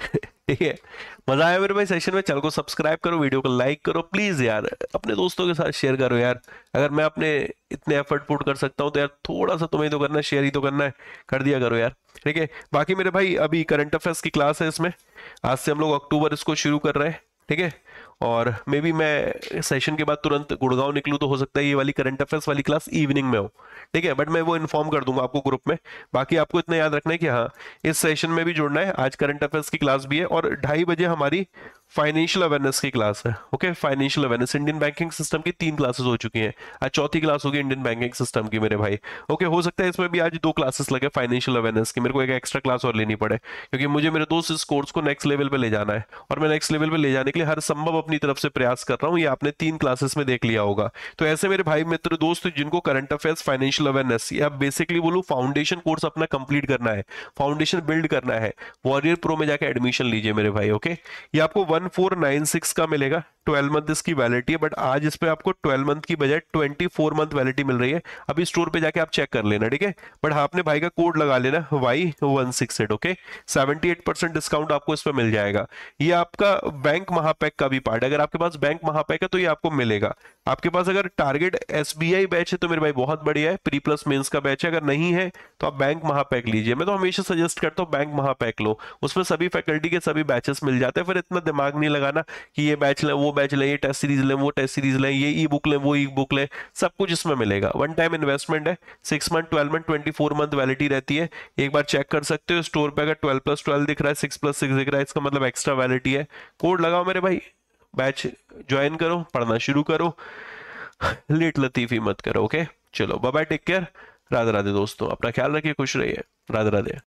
ठीक है, मजा आया मेरे भाई सेशन में। चैनल को सब्सक्राइब करो, वीडियो को लाइक करो प्लीज यार, अपने दोस्तों के साथ शेयर करो यार। अगर मैं अपने इतने एफर्ट पुट कर सकता हूँ तो यार थोड़ा सा तुम्हें तो करना है, शेयर ही तो करना है, कर दिया करो यार, ठीक है। बाकी मेरे भाई अभी करंट अफेयर्स की क्लास है, इसमें आज से हम लोग अक्टूबर इसको शुरू कर रहे हैं, ठीक है। और मे बी मैं सेशन के बाद तुरंत गुड़गांव निकलूं तो हो सकता है ये वाली करंट अफेयर्स वाली क्लास इवनिंग में हो, ठीक है, बट मैं वो इन्फॉर्म कर दूंगा आपको ग्रुप में। बाकी आपको इतना याद रखना है कि हाँ इस सेशन में भी जुड़ना है, आज करंट अफेयर्स की क्लास भी है, और ढाई बजे हमारी फाइनेंशियल अवेयरनेस की क्लास है। Okay, financial awareness, Indian banking system की तीन क्लासेस हो चुकी हैं, आज चौथी क्लास होगी इंडियन बैंकिंग सिस्टम की मेरे भाई। ओके, हो सकता है इसमें भी आज दो क्लासेस लगे फाइनेंशियल अवेयरनेस की, मेरे को एक एक्स्ट्रा क्लास और लेनी पड़े, क्योंकि मुझे मेरे दोस्त इस कोर्स को नेक्स्ट लेवल पे ले जाना है, और मैं नेक्स्ट लेवल पे ले जाने के लिए हर संभव अपनी तरफ से प्रयास कर रहा हूँ। ये आपने तीन क्लासेस में देख लिया होगा। तो ऐसे मेरे भाई मित्र दोस्त जिनको करंट अफेयर्स, फाइनेंशियल अवेयरनेस या बेसिकली बोलूँ फाउंडेशन कोर्स अपना कंप्लीट करना है, फाउंडेशन बिल्ड करना है, वॉरियर प्रो में जाकर एडमिशन लीजिए मेरे भाई। ओके, ये आपको वन फोर नाइन सिक्स का मिलेगा, ट्वेल्व मंथ इसकी वैलिडिटी है, बट आज इस पे आपको ट्वेल्व मंथ की बजाय ट्वेंटी फोर मंथ वैलिडिटी मिल रही है। अभी स्टोर पे जाके आप चेक कर लेना, ठीक है। बट हाँ, अपने भाई का कोड लगा लेना Y one six eight. Okay, seventy eight percent discount आपको इस पे मिल जाएगा। ये आपका बैंक महापैक का भी पार्ट है, अगर आपके पास बैंक महापैक है तो ये आपको मिलेगा। आपके पास अगर टारगेट एसबीआई बैच है तो मेरे भाई बहुत बढ़िया है, प्री प्लस मेंस का बैच है। अगर नहीं है तो आप बैंक महापैक लीजिए। मैं तो हमेशा सजेस्ट करता हूँ बैंक महापैक लो, उसमें सभी फैकल्टी के सभी बैचेस मिल जाते हैं, फिर इतना दिमाग नहीं लगाना कि ये बैच लें, वो बैच लें, ये टेस्ट सीरीज लें, वो टेस्ट सीरीज लें, ये ई बुक लें, वो ई बुक लें, सब कुछ इसमें मिलेगा। वन टाइम इन्वेस्टमेंट है, six month, twelve month, twenty four month validity रहती है। एक बार चेक कर सकते हो स्टोर पे, अगर ट्वेल्व प्लस ट्वेल्व दिख रहा है, सिक्स प्लस सिक्स दिख रहा है, इसका मतलब एक्स्ट्रा वैलिडिटी है। कोड लगाओ मेरे भाई, बैच ज्वाइन करो, पढ़ना शुरू करो, लेट लतीफी मत करो। ओके, चलो bye bye, take care, Radhe Radhe दोस्तों, अपना ख्याल रखिए, खुश रहिए, राधे राधे।